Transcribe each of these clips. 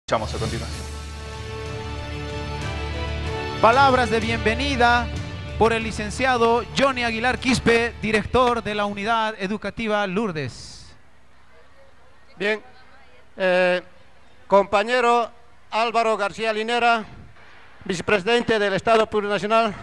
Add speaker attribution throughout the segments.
Speaker 1: Escuchamos a continuación.
Speaker 2: Palabras de bienvenida por el licenciado Johnny Aguilar Quispe, director de la Unidad Educativa Lourdes.
Speaker 3: Bien, compañero Álvaro García Linera, vicepresidente del Estado Plurinacional,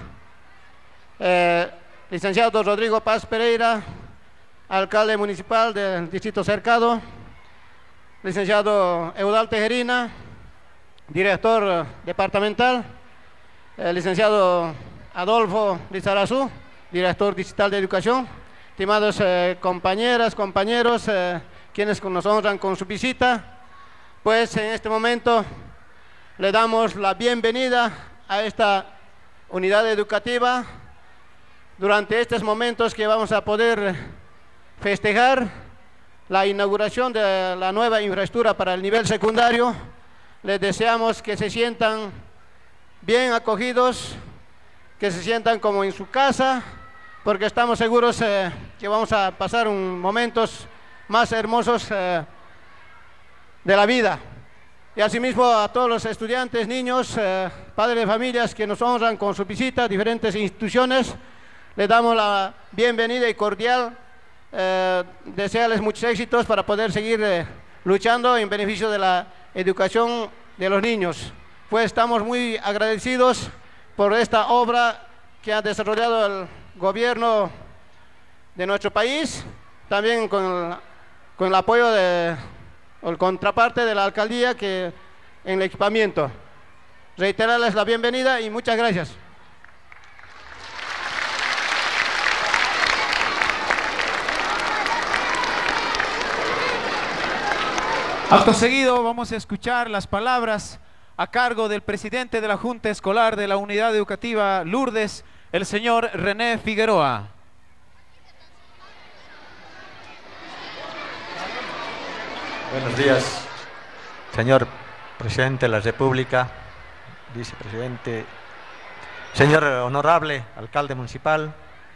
Speaker 3: licenciado Rodrigo Paz Pereira, alcalde municipal del distrito Cercado, licenciado Eudal Tejerina, director departamental, licenciado Adolfo Lizarazu, director distrital de educación, estimados compañeras, compañeros, quienes nos honran con su visita, pues en este momento le damos la bienvenida a esta unidad educativa durante estos momentos que vamos a poder festejar la inauguración de la nueva infraestructura para el nivel secundario. Les deseamos que se sientan bien acogidos, que se sientan como en su casa, porque estamos seguros que vamos a pasar momentos más hermosos de la vida. Y asimismo a todos los estudiantes, niños, padres de familias que nos honran con su visita a diferentes instituciones, les damos la bienvenida y cordial. Desearles muchos éxitos para poder seguir luchando en beneficio de la educación de los niños. Pues estamos muy agradecidos por esta obra que ha desarrollado el gobierno de nuestro país, también con el apoyo de o el contraparte de la alcaldía que en el equipamiento. Reiterarles la bienvenida y muchas gracias.
Speaker 2: Acto seguido vamos a escuchar las palabras a cargo del presidente de la Junta Escolar de la Unidad Educativa Lourdes, el señor René Figueroa.
Speaker 4: Buenos días, señor presidente de la República, vicepresidente, señor honorable alcalde municipal,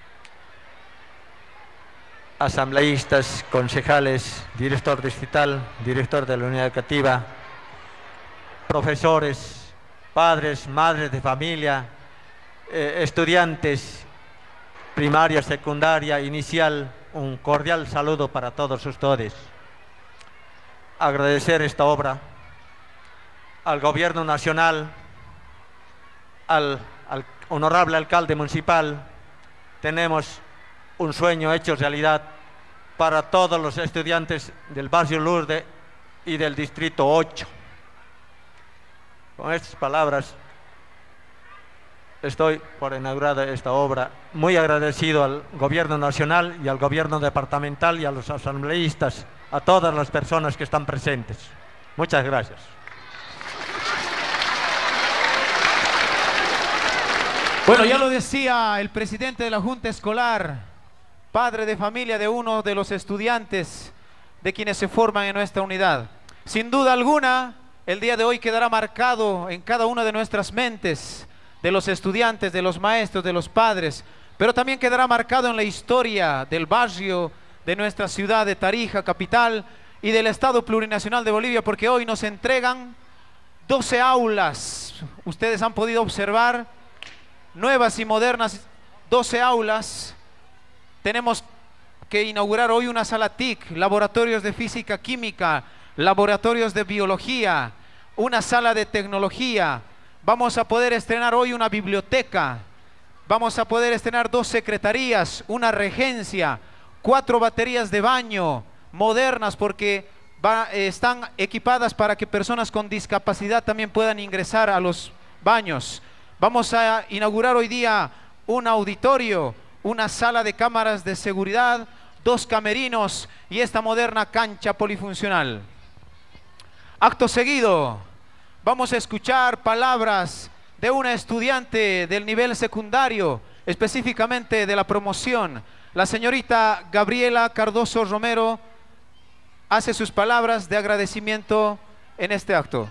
Speaker 4: asambleístas, concejales, director distrital, director de la unidad educativa, profesores, padres, madres de familia, estudiantes, primaria, secundaria, inicial, un cordial saludo para todos ustedes. Agradecer esta obra al gobierno nacional, al honorable alcalde municipal. Tenemos un sueño hecho realidad para todos los estudiantes del barrio Lourdes y del distrito 8. Con estas palabras estoy por inaugurar esta obra. Muy agradecido al gobierno nacional y al gobierno departamental y a los asambleístas, a todas las personas que están presentes. Muchas gracias.
Speaker 2: Bueno, ya lo decía el presidente de la Junta Escolar, padre de familia de uno de los estudiantes de quienes se forman en nuestra unidad. Sin duda alguna, el día de hoy quedará marcado en cada una de nuestras mentes, de los estudiantes, de los maestros, de los padres, pero también quedará marcado en la historia del barrio, de nuestra ciudad de Tarija, capital, y del Estado Plurinacional de Bolivia, porque hoy nos entregan 12 aulas. Ustedes han podido observar nuevas y modernas 12 aulas. Tenemos que inaugurar hoy una sala TIC, laboratorios de física química, laboratorios de biología, una sala de tecnología. Vamos a poder estrenar hoy una biblioteca, vamos a poder estrenar 2 secretarías, una regencia, 4 baterías de baño modernas porque están equipadas para que personas con discapacidad también puedan ingresar a los baños. Vamos a inaugurar hoy día un auditorio, una sala de cámaras de seguridad, 2 camerinos y esta moderna cancha polifuncional. Acto seguido, vamos a escuchar palabras de una estudiante del nivel secundario, específicamente de la promoción. La señorita Gabriela Cardoso Romero hace sus palabras de agradecimiento en este acto.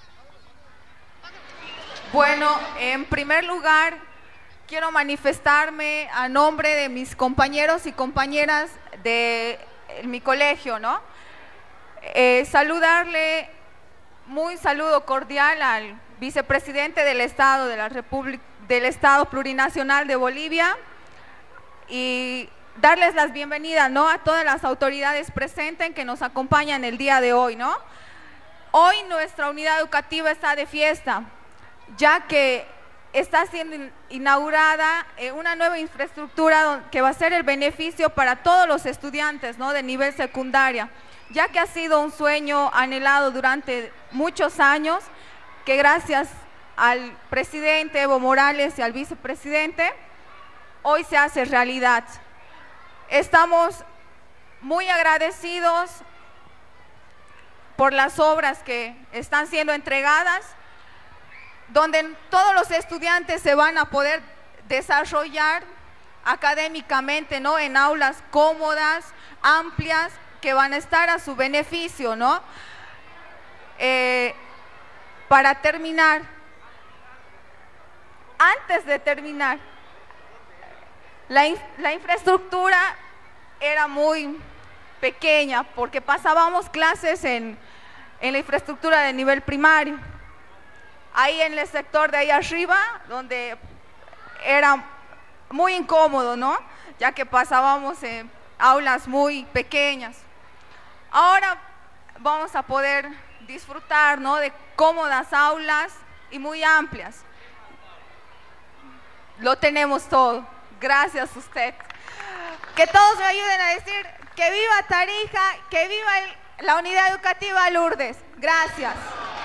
Speaker 5: Bueno, en primer lugar, quiero manifestarme a nombre de mis compañeros y compañeras de mi colegio, ¿no? Saludarle muy saludo cordial al vicepresidente del Estado de la República, del Estado Plurinacional de Bolivia, y darles las bienvenidas, ¿no?, a todas las autoridades presentes que nos acompañan el día de hoy, ¿no? Hoy nuestra unidad educativa está de fiesta, ya que está siendo inaugurada una nueva infraestructura que va a ser el beneficio para todos los estudiantes, ¿no?, de nivel secundaria, ya que ha sido un sueño anhelado durante muchos años, que gracias al presidente Evo Morales y al vicepresidente, hoy se hace realidad. Estamos muy agradecidos por las obras que están siendo entregadas, donde todos los estudiantes se van a poder desarrollar académicamente, ¿no?, en aulas cómodas, amplias, que van a estar a su beneficio, ¿no? Para terminar, antes de terminar, la infraestructura era muy pequeña porque pasábamos clases en la infraestructura de nivel primario. Ahí en el sector de ahí arriba, donde era muy incómodo, ¿no?, ya que pasábamos en aulas muy pequeñas. Ahora vamos a poder disfrutar, ¿no?, de cómodas aulas y muy amplias. Lo tenemos todo. Gracias a usted. Que todos me ayuden a decir que viva Tarija, que viva la unidad educativa Lourdes. Gracias.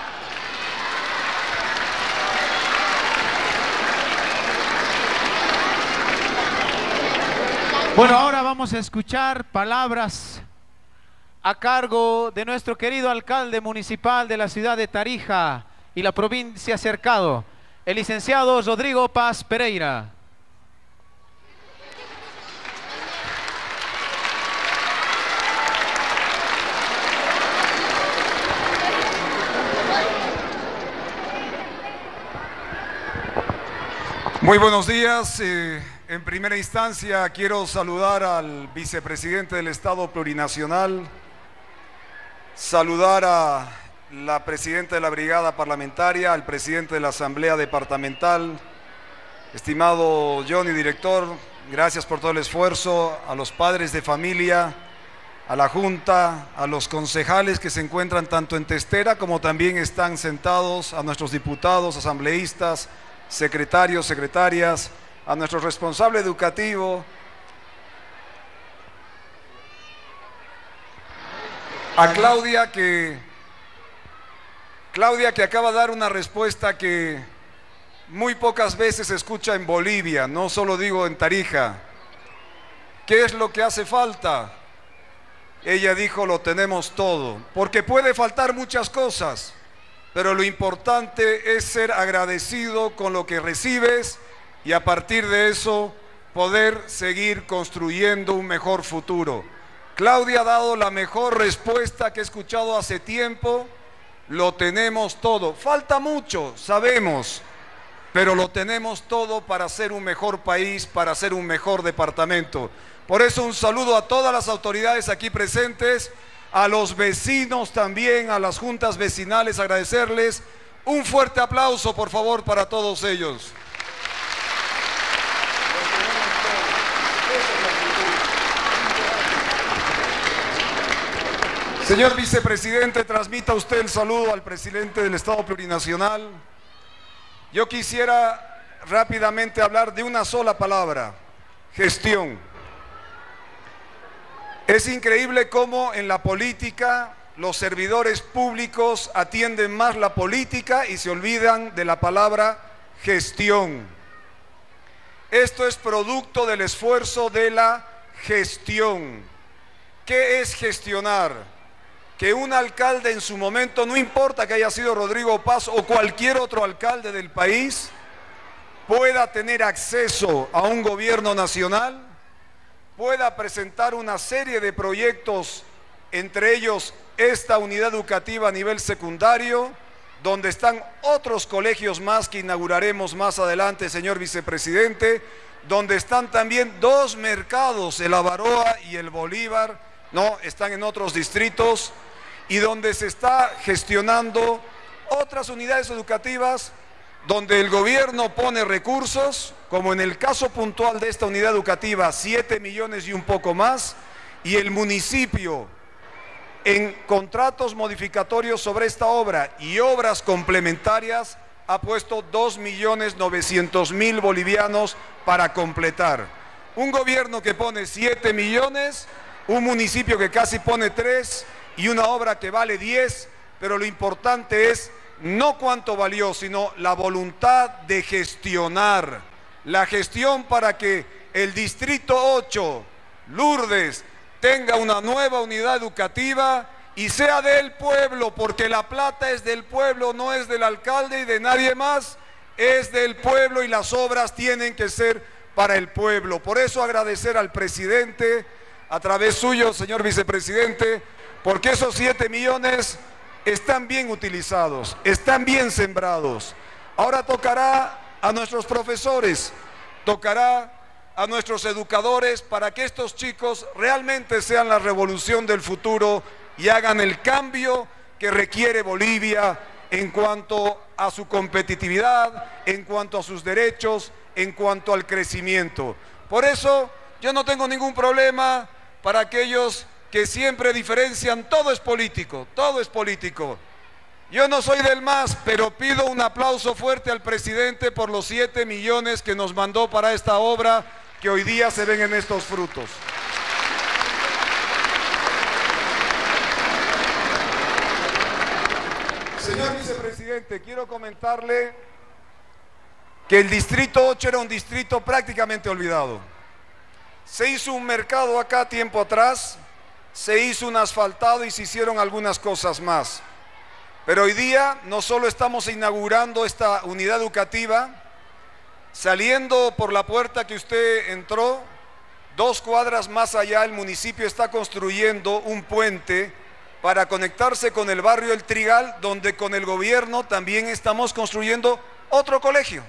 Speaker 2: Bueno, ahora vamos a escuchar palabras a cargo de nuestro querido alcalde municipal de la ciudad de Tarija y la provincia Cercado, el licenciado Rodrigo Paz Pereira.
Speaker 1: Muy buenos días. En primera instancia quiero saludar al vicepresidente del Estado Plurinacional, saludar a la presidenta de la brigada parlamentaria, al presidente de la Asamblea Departamental, estimado Johnny, director, gracias por todo el esfuerzo, a los padres de familia, a la Junta, a los concejales que se encuentran tanto en Testera como también están sentados, a nuestros diputados, asambleístas, secretarios, secretarias, a nuestro responsable educativo, a Claudia que acaba de dar una respuesta que muy pocas veces se escucha en Bolivia, no solo digo en Tarija. ¿Qué es lo que hace falta? Ella dijo: lo tenemos todo, porque puede faltar muchas cosas, pero lo importante es ser agradecido con lo que recibes y a partir de eso poder seguir construyendo un mejor futuro. Claudia ha dado la mejor respuesta que he escuchado hace tiempo. Lo tenemos todo. Falta mucho, sabemos, pero lo tenemos todo para ser un mejor país, para ser un mejor departamento. Por eso un saludo a todas las autoridades aquí presentes, a los vecinos también, a las juntas vecinales, agradecerles. Un fuerte aplauso, por favor, para todos ellos. Señor vicepresidente, transmita usted el saludo al presidente del Estado Plurinacional. Yo quisiera rápidamente hablar de una sola palabra: gestión. Es increíble cómo en la política los servidores públicos atienden más la política y se olvidan de la palabra gestión. Esto es producto del esfuerzo de la gestión. ¿Qué es gestionar? Que un alcalde en su momento, no importa que haya sido Rodrigo Paz o cualquier otro alcalde del país, pueda tener acceso a un gobierno nacional, pueda presentar una serie de proyectos, entre ellos esta unidad educativa a nivel secundario, donde están otros colegios más que inauguraremos más adelante, señor vicepresidente, donde están también dos mercados, el Avaroa y el Bolívar, no, están en otros distritos, y donde se está gestionando otras unidades educativas donde el gobierno pone recursos, como en el caso puntual de esta unidad educativa, 7 millones y un poco más, y el municipio en contratos modificatorios sobre esta obra y obras complementarias ha puesto 2.900.000 bolivianos para completar. Un gobierno que pone 7 millones, un municipio que casi pone 3 y una obra que vale 10, pero lo importante es no cuánto valió, sino la voluntad de gestionar. La gestión para que el Distrito 8, Lourdes, tenga una nueva unidad educativa y sea del pueblo, porque la plata es del pueblo, no es del alcalde y de nadie más, es del pueblo y las obras tienen que ser para el pueblo. Por eso agradecer al presidente, a través suyo, señor vicepresidente, porque esos 7 millones están bien utilizados, están bien sembrados. Ahora tocará a nuestros profesores, tocará a nuestros educadores para que estos chicos realmente sean la revolución del futuro y hagan el cambio que requiere Bolivia en cuanto a su competitividad, en cuanto a sus derechos, en cuanto al crecimiento. Por eso yo no tengo ningún problema para aquellos que siempre diferencian, todo es político, todo es político. Yo no soy del MAS, pero pido un aplauso fuerte al presidente por los 7 millones que nos mandó para esta obra que hoy día se ven en estos frutos. Señor vicepresidente, quiero comentarle que el Distrito 8 era un distrito prácticamente olvidado. Se hizo un mercado acá tiempo atrás, se hizo un asfaltado y se hicieron algunas cosas más. Pero hoy día no solo estamos inaugurando esta unidad educativa, saliendo por la puerta que usted entró, 2 cuadras más allá el municipio está construyendo un puente para conectarse con el barrio El Trigal, donde con el gobierno también estamos construyendo otro colegio.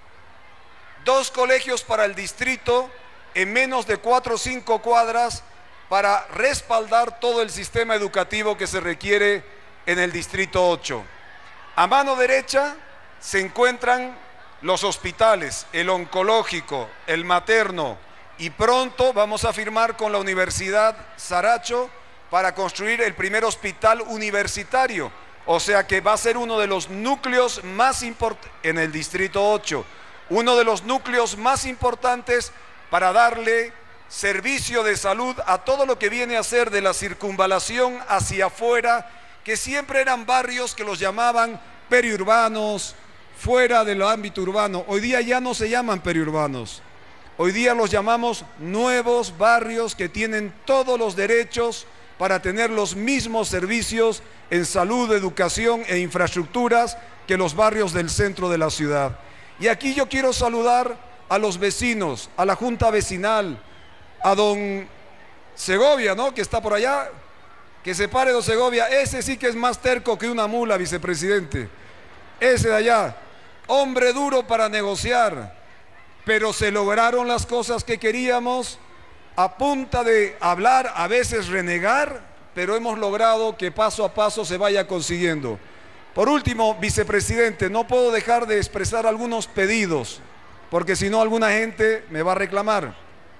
Speaker 1: 2 colegios para el distrito en menos de 4 o 5 cuadras para respaldar todo el sistema educativo que se requiere en el Distrito 8. A mano derecha se encuentran los hospitales, el oncológico, el materno, y pronto vamos a firmar con la Universidad Saracho para construir el primer hospital universitario, o sea que va a ser uno de los núcleos más importantes en el Distrito 8, uno de los núcleos más importantes para darle servicio de salud a todo lo que viene a ser de la circunvalación hacia afuera, que siempre eran barrios que los llamaban periurbanos, fuera del ámbito urbano. Hoy día ya no se llaman periurbanos, hoy día los llamamos nuevos barrios que tienen todos los derechos para tener los mismos servicios en salud, educación e infraestructuras que los barrios del centro de la ciudad. Y aquí yo quiero saludar a los vecinos, a la Junta Vecinal, a don Segovia, ¿no?, que está por allá, que se pare don Segovia, ese sí que es más terco que una mula, vicepresidente, ese de allá, hombre duro para negociar, pero se lograron las cosas que queríamos a punta de hablar, a veces renegar, pero hemos logrado que paso a paso se vaya consiguiendo. Por último, vicepresidente, no puedo dejar de expresar algunos pedidos, porque si no alguna gente me va a reclamar.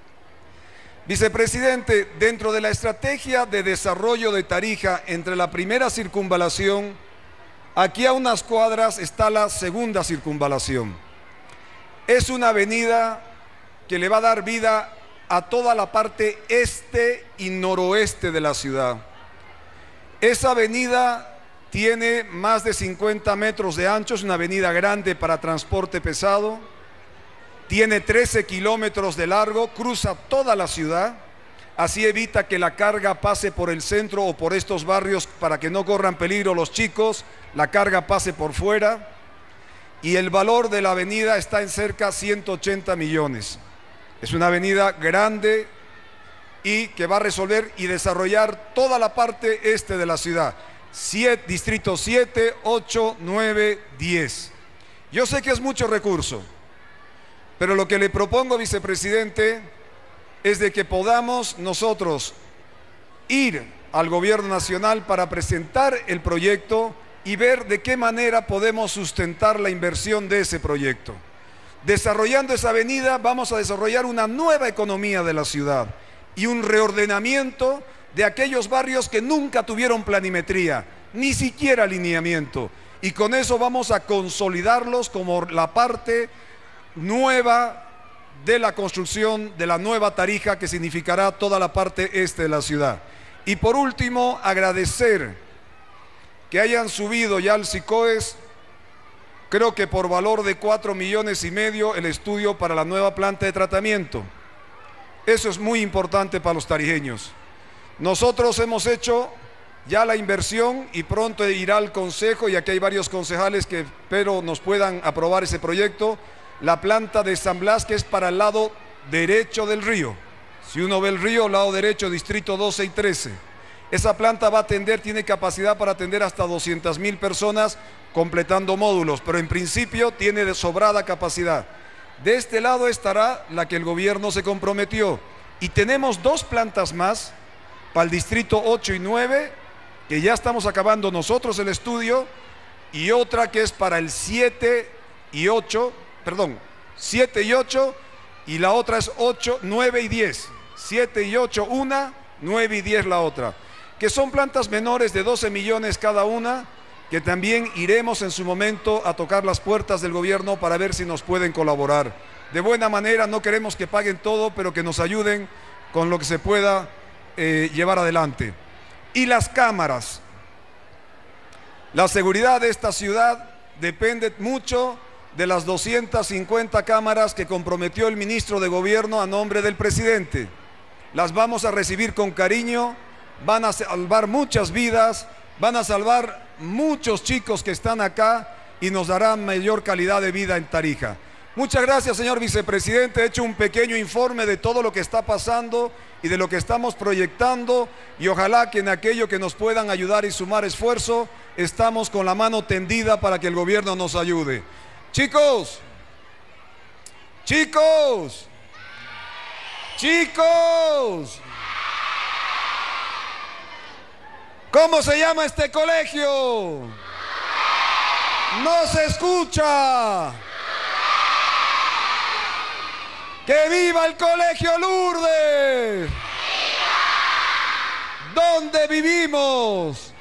Speaker 1: Vicepresidente, dentro de la estrategia de desarrollo de Tarija, entre la primera circunvalación, aquí a unas cuadras está la segunda circunvalación. Es una avenida que le va a dar vida a toda la parte este y noroeste de la ciudad. Esa avenida tiene más de 50 metros de ancho, es una avenida grande para transporte pesado, tiene 13 kilómetros de largo, cruza toda la ciudad, así evita que la carga pase por el centro o por estos barrios para que no corran peligro los chicos, la carga pase por fuera, y el valor de la avenida está en cerca de 180 millones. Es una avenida grande y que va a resolver y desarrollar toda la parte este de la ciudad. Distrito 7, 8, 9, 10. Yo sé que es mucho recurso, pero lo que le propongo, vicepresidente, es de que podamos nosotros ir al gobierno nacional para presentar el proyecto y ver de qué manera podemos sustentar la inversión de ese proyecto. Desarrollando esa avenida vamos a desarrollar una nueva economía de la ciudad y un reordenamiento de aquellos barrios que nunca tuvieron planimetría, ni siquiera alineamiento. Y con eso vamos a consolidarlos como la parte nueva de la construcción de la nueva Tarija, que significará toda la parte este de la ciudad. Y por último, agradecer que hayan subido ya al SICOES, creo que por valor de 4,5 millones, el estudio para la nueva planta de tratamiento. Eso es muy importante para los tarijeños. Nosotros hemos hecho ya la inversión y pronto irá al Consejo, y aquí hay varios concejales que espero nos puedan aprobar ese proyecto, la planta de San Blas, que es para el lado derecho del río. Si uno ve el río, lado derecho, distrito 12 y 13. Esa planta va a atender, tiene capacidad para atender hasta 200,000 personas completando módulos, pero en principio tiene de sobrada capacidad. De este lado estará la que el gobierno se comprometió. Y tenemos 2 plantas más para el distrito 8 y 9, que ya estamos acabando nosotros el estudio, y otra que es para el 7 y 8, y la otra es 8, 9 y 10. 7 y 8 una, 9 y 10 la otra, que son plantas menores de 12 millones cada una, que también iremos en su momento a tocar las puertas del gobierno para ver si nos pueden colaborar. De buena manera, no queremos que paguen todo, pero que nos ayuden con lo que se pueda llevar adelante. Y las cámaras. La seguridad de esta ciudad depende mucho de las 250 cámaras que comprometió el ministro de Gobierno a nombre del presidente. Las vamos a recibir con cariño, van a salvar muchas vidas, van a salvar muchos chicos que están acá y nos darán mayor calidad de vida en Tarija. Muchas gracias, señor vicepresidente. He hecho un pequeño informe de todo lo que está pasando y de lo que estamos proyectando, y ojalá que en aquello que nos puedan ayudar y sumar esfuerzo, estamos con la mano tendida para que el gobierno nos ayude. Chicos, chicos, chicos, ¿cómo se llama este colegio? No se escucha. ¡Que viva el Colegio Lourdes! ¿Dónde vivimos?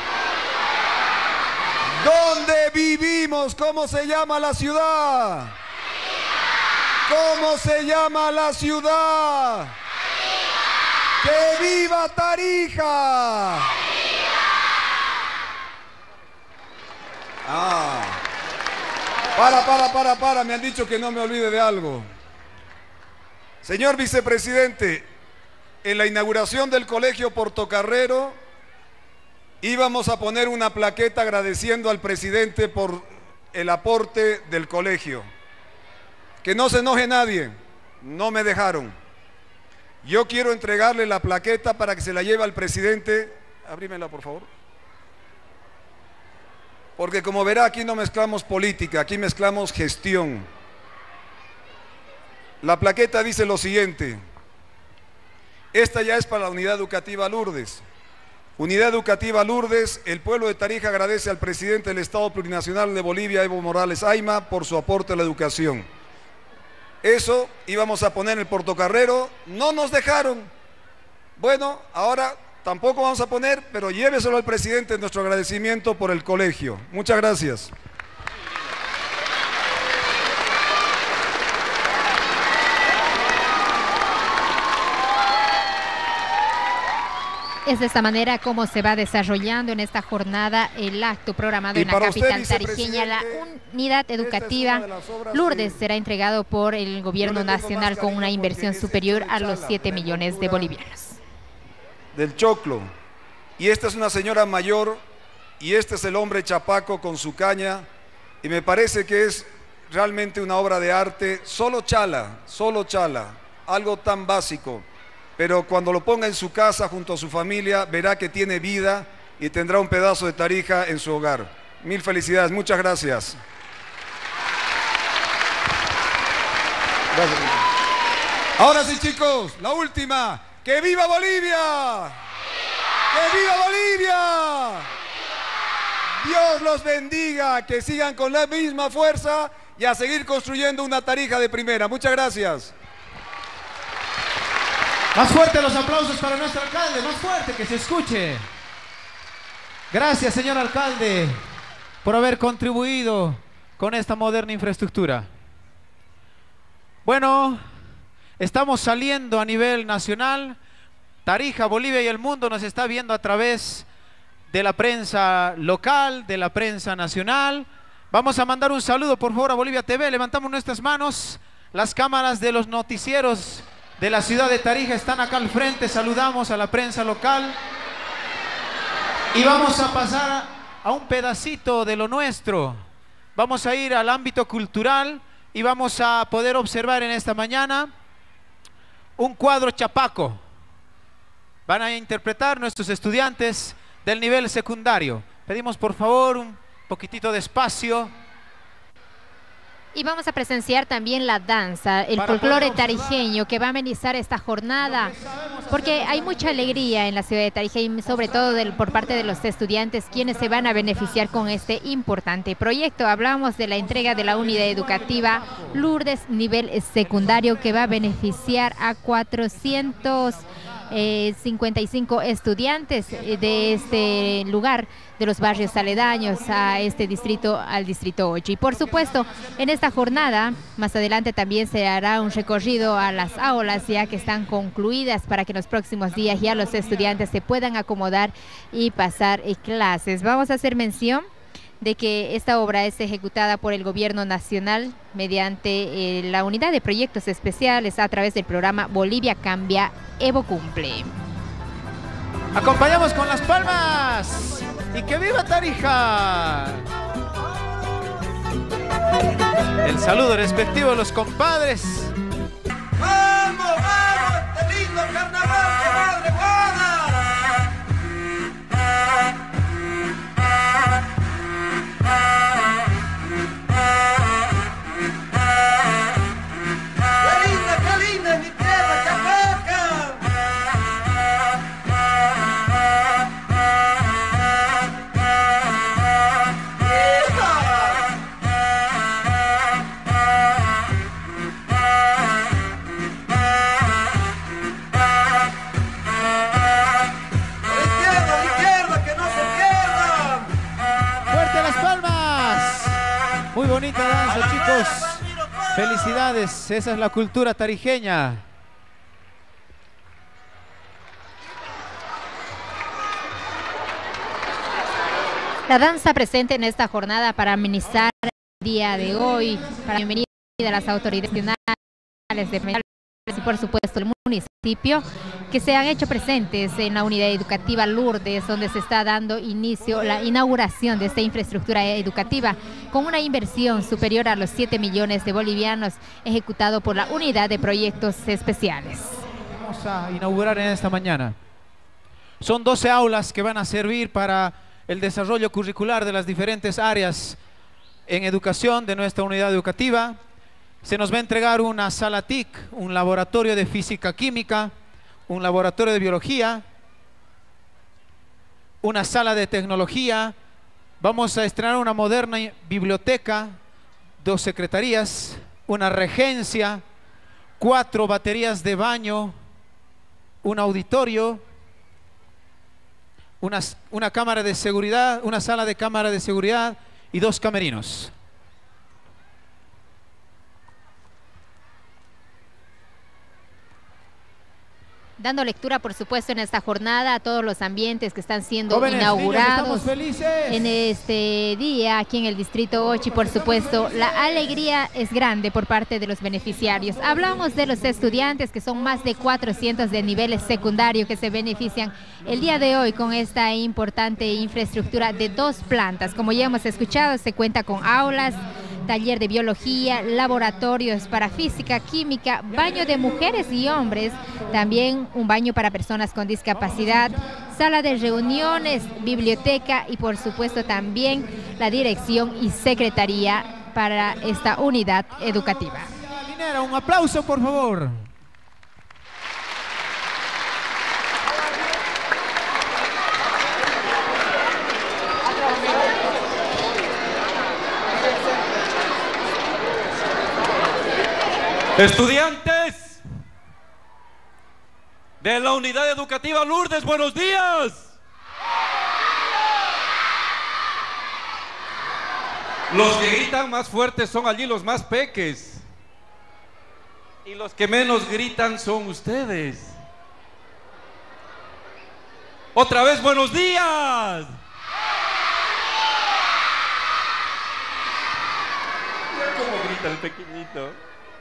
Speaker 1: ¿Dónde vivimos? ¿Cómo se llama la ciudad? ¿Cómo se llama la ciudad? ¡Que viva Tarija! Para, me han dicho que no me olvide de algo. Señor vicepresidente, en la inauguración del Colegio Portocarrero íbamos a poner una plaqueta agradeciendo al presidente por el aporte del colegio. Que no se enoje nadie, no me dejaron. Yo quiero entregarle la plaqueta para que se la lleve al presidente. Abrímela, por favor. Porque como verá, aquí no mezclamos política, aquí mezclamos gestión. La plaqueta dice lo siguiente: esta ya es para la Unidad Educativa Lourdes. Unidad Educativa Lourdes, el pueblo de Tarija agradece al presidente del Estado Plurinacional de Bolivia, Evo Morales Ayma, por su aporte a la educación. Eso íbamos a poner en el Portocarrero, no nos dejaron. Bueno, ahora tampoco vamos a poner, pero lléveselo al presidente nuestro agradecimiento por el colegio. Muchas gracias.
Speaker 6: Es de esta manera como se va desarrollando en esta jornada el acto programado en la capital tarijeña. La Unidad Educativa Lourdes será entregado por el gobierno nacional con una inversión superior a los 7 millones de bolivianos.
Speaker 1: Del choclo. Y esta es una señora mayor y este es el hombre chapaco con su caña, y me parece que es realmente una obra de arte. Solo chala, algo tan básico. Pero cuando lo ponga en su casa junto a su familia, verá que tiene vida y tendrá un pedazo de Tarija en su hogar. Mil felicidades, muchas gracias. Gracias. Ahora sí, chicos, la última. ¡Que viva Bolivia! ¡Que viva Bolivia! Dios los bendiga, que sigan con la misma fuerza y a seguir construyendo una Tarija de primera. Muchas gracias.
Speaker 2: Más fuerte los aplausos para nuestro alcalde, más fuerte, que se escuche. Gracias, señor alcalde, por haber contribuido con esta moderna infraestructura. Bueno, estamos saliendo a nivel nacional. Tarija, Bolivia y el mundo nos está viendo a través de la prensa local, de la prensa nacional. Vamos a mandar un saludo, por favor, a Bolivia TV. Levantamos nuestras manos. Las cámaras de los noticieros de la ciudad de Tarija están acá al frente. Saludamos a la prensa local. Y vamos a pasar a un pedacito de lo nuestro. Vamos a ir al ámbito cultural y vamos a poder observar en esta mañana un cuadro chapaco. Van a interpretar nuestros estudiantes del nivel secundario. Pedimos por favor un poquitito de espacio.
Speaker 6: Y vamos a presenciar también la danza, el folclore tarijeño que va a amenizar esta jornada, porque hay mucha alegría en la ciudad de Tarija y sobre todo por parte de los estudiantes quienes se van a beneficiar con este importante proyecto. Hablamos de la entrega de la unidad educativa Lourdes nivel secundario que va a beneficiar a 455 estudiantes de este lugar, de los barrios aledaños a este distrito, al distrito 8. Y por supuesto, en esta jornada, más adelante también se hará un recorrido a las aulas ya que están concluidas para que en los próximos días ya los estudiantes se puedan acomodar y pasar clases. Vamos a hacer mención de que esta obra es ejecutada por el Gobierno Nacional mediante la Unidad de Proyectos Especiales a través del programa Bolivia Cambia, Evo Cumple.
Speaker 2: Acompañamos con las palmas y que viva Tarija. El saludo respectivo de los compadres.
Speaker 7: ¡Vamos, vamos! ¡Este lindo carnaval, comadre Juana! ¡Qué linda es mi tierra, Chapaca!
Speaker 2: Muy bonita danza, chicos. Felicidades, esa es la cultura tarijeña.
Speaker 6: La danza presente en esta jornada para amenizar el día de hoy, para bienvenida a las autoridades nacionales de y por supuesto el municipio que se han hecho presentes en la unidad educativa Lourdes, donde se está dando inicio la inauguración de esta infraestructura educativa con una inversión superior a los 7 millones de bolivianos ejecutado por la unidad de proyectos especiales.
Speaker 2: Vamos a inaugurar en esta mañana. Son 12 aulas que van a servir para el desarrollo curricular de las diferentes áreas en educación de nuestra unidad educativa. Se nos va a entregar una sala TIC, un laboratorio de física química, un laboratorio de biología, una sala de tecnología. Vamos a estrenar una moderna biblioteca, 2 secretarías, una regencia, 4 baterías de baño, un auditorio, una cámara de seguridad, una sala de cámara de seguridad y 2 camerinos.
Speaker 6: Dando lectura, por supuesto, en esta jornada a todos los ambientes que están siendo
Speaker 2: Jóvenes,
Speaker 6: inaugurados
Speaker 2: niños,
Speaker 6: en este día aquí en el Distrito 8 y, por supuesto, la alegría es grande por parte de los beneficiarios. Hablamos de los estudiantes, que son más de 400 de niveles secundarios que se benefician el día de hoy con esta importante infraestructura de 2 plantas. Como ya hemos escuchado, se cuenta con aulas, taller de biología, laboratorios para física, química, baño de mujeres y hombres, también un baño para personas con discapacidad, sala de reuniones, biblioteca y por supuesto también la dirección y secretaría para esta unidad educativa.
Speaker 2: Un aplauso, por favor.
Speaker 8: Estudiantes de la unidad educativa Lourdes, buenos días. Los que gritan más fuertes son allí los más peques. Y los que menos gritan son ustedes. Otra vez, buenos días. Mira cómo grita el pequeñito.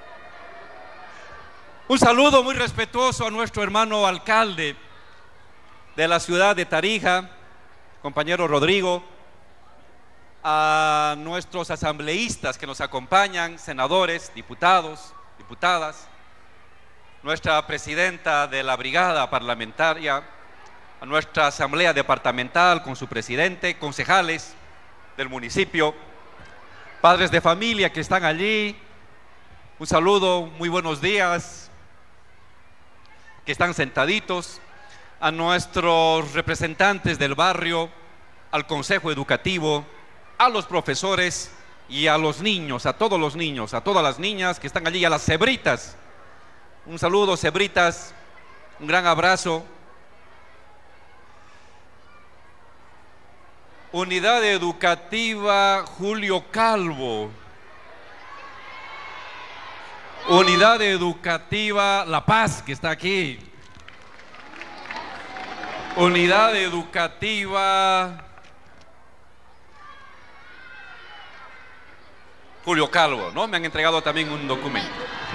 Speaker 8: Un saludo muy respetuoso a nuestro hermano alcalde de la ciudad de Tarija, compañero Rodrigo, a nuestros asambleístas que nos acompañan, senadores, diputados, diputadas, nuestra presidenta de la brigada parlamentaria, a nuestra asamblea departamental con su presidente, concejales del municipio, padres de familia que están allí, un saludo, muy buenos días, que están sentaditos, a nuestros representantes del barrio, al consejo educativo, a los profesores y a los niños, a todos los niños, a todas las niñas que están allí, a las cebritas. Un saludo, cebritas, un gran abrazo. Unidad Educativa Julio Calvo. Unidad Educativa La Paz, que está aquí. Unidad Educativa Julio Calvo, ¿no? Me han entregado también un documento.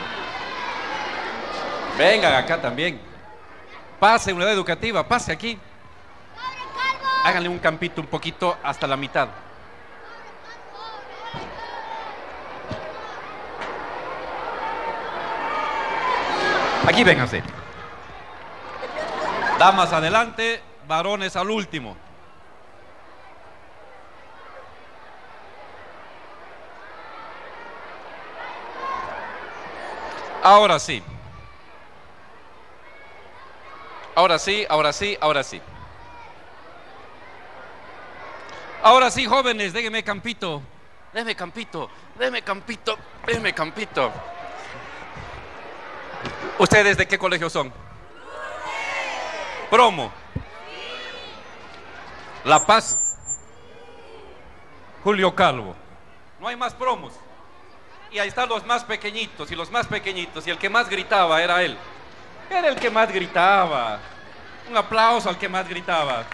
Speaker 8: Vengan acá también. Pase, Unidad Educativa, pase aquí. Háganle un campito un poquito hasta la mitad. Aquí vénganse. Damas adelante, varones al último. Ahora sí. Ahora sí, ahora sí, ahora sí. Ahora sí, jóvenes, déjenme campito. Déjenme campito, déjenme campito, déjenme campito. ¿Ustedes de qué colegio son? Promo. La Paz. Julio Calvo. No hay más promos. Y ahí están los más pequeñitos y los más pequeñitos. Y el que más gritaba era él. Era el que más gritaba. Un aplauso al que más gritaba.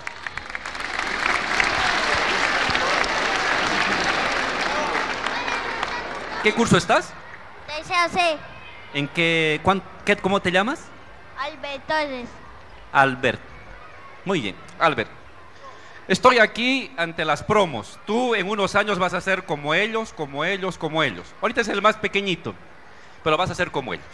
Speaker 8: ¿Qué curso estás?
Speaker 9: Tercero C.
Speaker 8: ¿En qué, cómo te llamas?
Speaker 9: Albert Torres.
Speaker 8: Albert. Muy bien, Albert. Estoy aquí ante las promos. Tú en unos años vas a ser como ellos, como ellos, como ellos. Ahorita es el más pequeñito, pero vas a ser como ellos.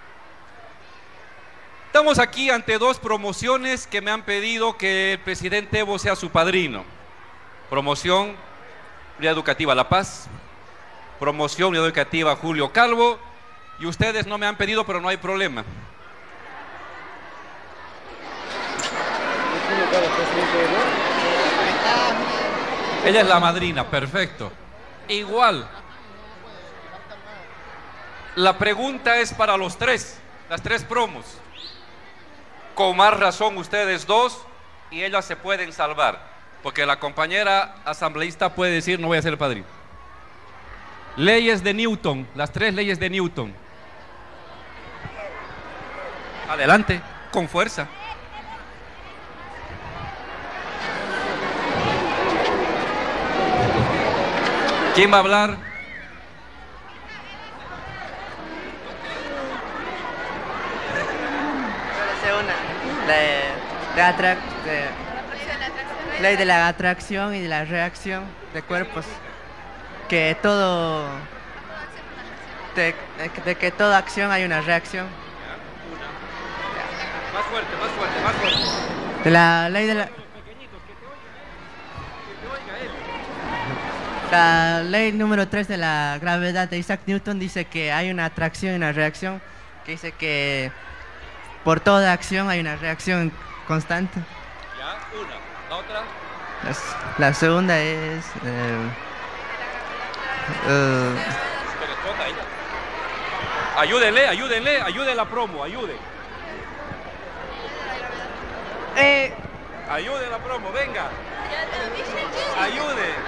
Speaker 8: Estamos aquí ante dos promociones que me han pedido que el presidente Evo sea su padrino. Promoción Unidad Educativa La Paz, promoción Unidad Educativa Julio Calvo, y ustedes no me han pedido, pero no hay problema. Ella es la madrina, perfecto. Igual. La pregunta es para los tres, las tres promos. Con más razón ustedes dos, y ellas se pueden salvar, porque la compañera asambleísta puede decir no voy a ser el padrino. Leyes de Newton, las tres leyes de Newton. Adelante, con fuerza. ¿Quién va a hablar?
Speaker 10: Ley de la atracción y de la reacción de cuerpos. Que todo, de que toda acción hay una reacción.
Speaker 8: Más fuerte, más fuerte, más fuerte.
Speaker 10: De la ley de la ley número 3 de la gravedad de Isaac Newton dice que hay una atracción y una reacción, que dice que por toda acción hay una reacción constante.
Speaker 8: Ya, una. La otra.
Speaker 10: La segunda es
Speaker 8: Ayúdenle, ayúdenle, ayude la promo, ayude. Ayude la promo, venga. Ayude.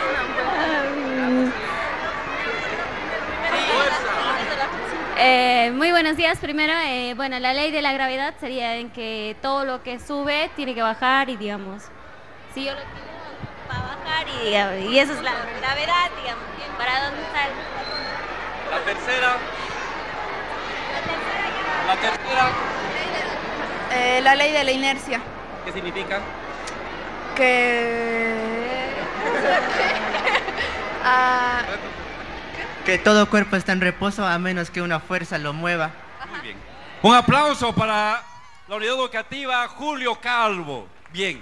Speaker 11: Muy buenos días. Primero, bueno, la ley de la gravedad sería en que todo lo que sube tiene que bajar y digamos, si yo lo tiro va a bajar y eso es la gravedad, digamos, ¿para dónde sale?
Speaker 8: La tercera. La tercera.
Speaker 5: La ley de la inercia.
Speaker 8: ¿Qué significa?
Speaker 10: Que todo cuerpo está en reposo a menos que una fuerza lo mueva.
Speaker 8: Muy bien. Un aplauso para la unidad educativa Julio Calvo. Bien.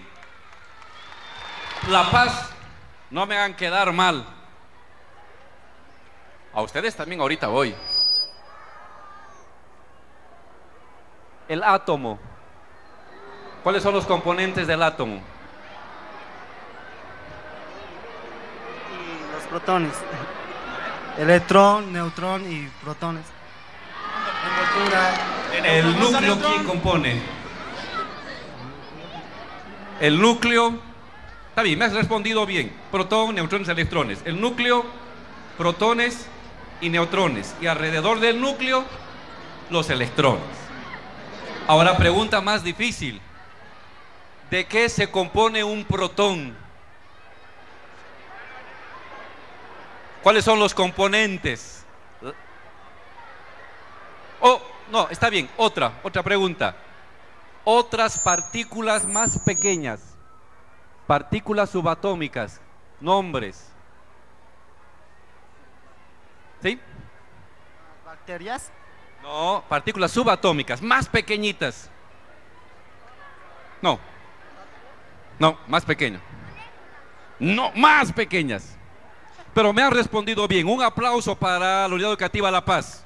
Speaker 8: La Paz, no me hagan quedar mal. A ustedes también ahorita voy. El átomo. ¿Cuáles son los componentes del átomo?
Speaker 12: Los protones. Electrón, neutrón y protones.
Speaker 8: El núcleo, ¿quién compone? El núcleo, está bien, me has respondido bien. Protón, neutrones, electrones. El núcleo, protones y neutrones. Y alrededor del núcleo, los electrones. Ahora, pregunta más difícil. ¿De qué se compone un protón? ¿Cuáles son los componentes? Oh, no, está bien. Otra pregunta. Otras partículas más pequeñas. Partículas subatómicas. Nombres. ¿Sí?
Speaker 12: ¿Bacterias?
Speaker 8: No, partículas subatómicas, más pequeñitas. No, más pequeño. No, más pequeñas. Pero me han respondido bien. Un aplauso para la unidad educativa La Paz.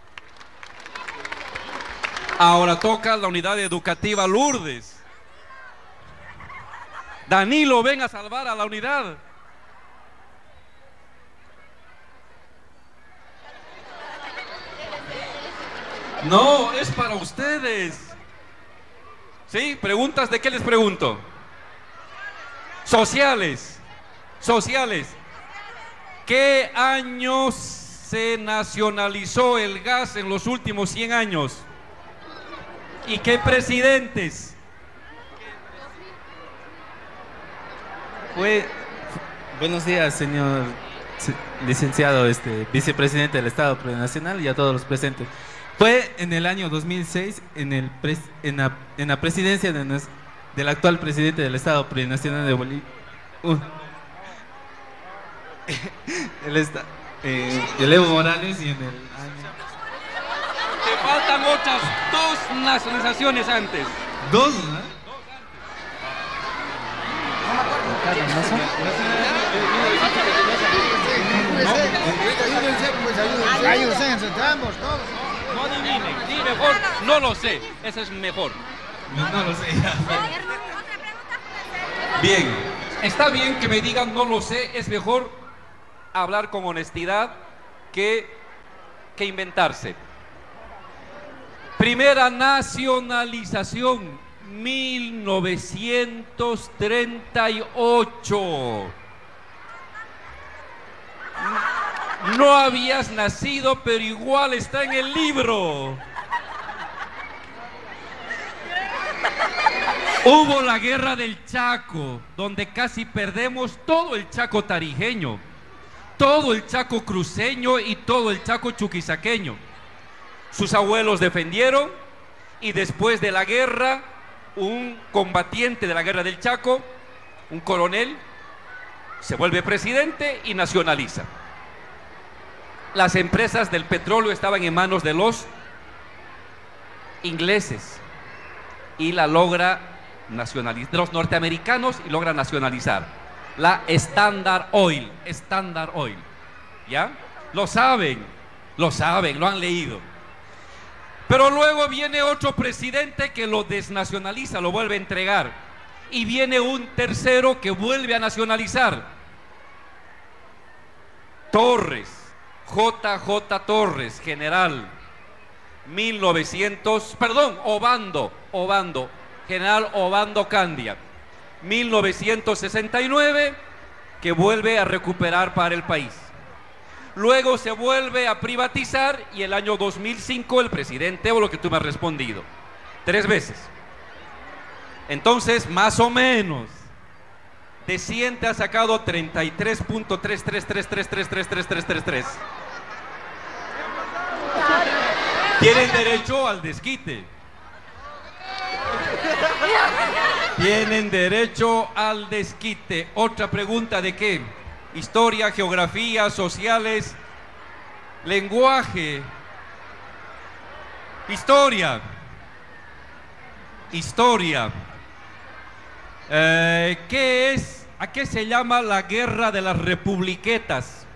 Speaker 8: Ahora toca la unidad educativa Lourdes. Danilo, ven a salvar a la unidad. No, es para ustedes. ¿Sí? ¿Preguntas? ¿De qué les pregunto? Sociales. ¿Qué años se nacionalizó el gas en los últimos 100 años? ¿Y qué presidentes?
Speaker 13: Buenos días, señor licenciado, vicepresidente del Estado Plurinacional y a todos los presentes. Fue en el año 2006 en la presidencia del actual presidente del Estado Plurinacional de Bolivia. El Evo Morales y en el año...
Speaker 8: Te faltan otras 2 nacionalizaciones antes.
Speaker 13: 2, ¿no?
Speaker 8: No adivinen, sí, mejor, no lo sé, ese es mejor.
Speaker 13: No lo sé.
Speaker 8: Bien, está bien que me digan no lo sé, es mejor hablar con honestidad que inventarse. Primera nacionalización, 1938. No habías nacido, pero igual está en el libro. Hubo la guerra del Chaco, donde casi perdemos todo el Chaco tarijeño, todo el Chaco cruceño y todo el Chaco chuquisaqueño. Sus abuelos defendieron y después de la guerra, un combatiente de la guerra del Chaco, un coronel, se vuelve presidente y nacionaliza. Las empresas del petróleo estaban en manos de los ingleses y la logra nacionalizar, de los norteamericanos, y logra nacionalizar la Standard Oil. ¿Ya? Lo saben, lo han leído. Pero luego viene otro presidente que lo desnacionaliza, lo vuelve a entregar, y viene un tercero que vuelve a nacionalizar. Torres, JJ Torres, general, Obando, General Obando Candia, 1969, que vuelve a recuperar para el país. Luego se vuelve a privatizar y el año 2005 el presidente, o lo que tú me has respondido, 3 veces. Entonces, más o menos, de 100 te ha sacado 33.333333333. Tienen derecho al desquite. Tienen derecho al desquite. Otra pregunta, ¿de qué? Historia, geografía, sociales, lenguaje. Historia. ¿Qué es? ¿A qué se llama la guerra de las republiquetas?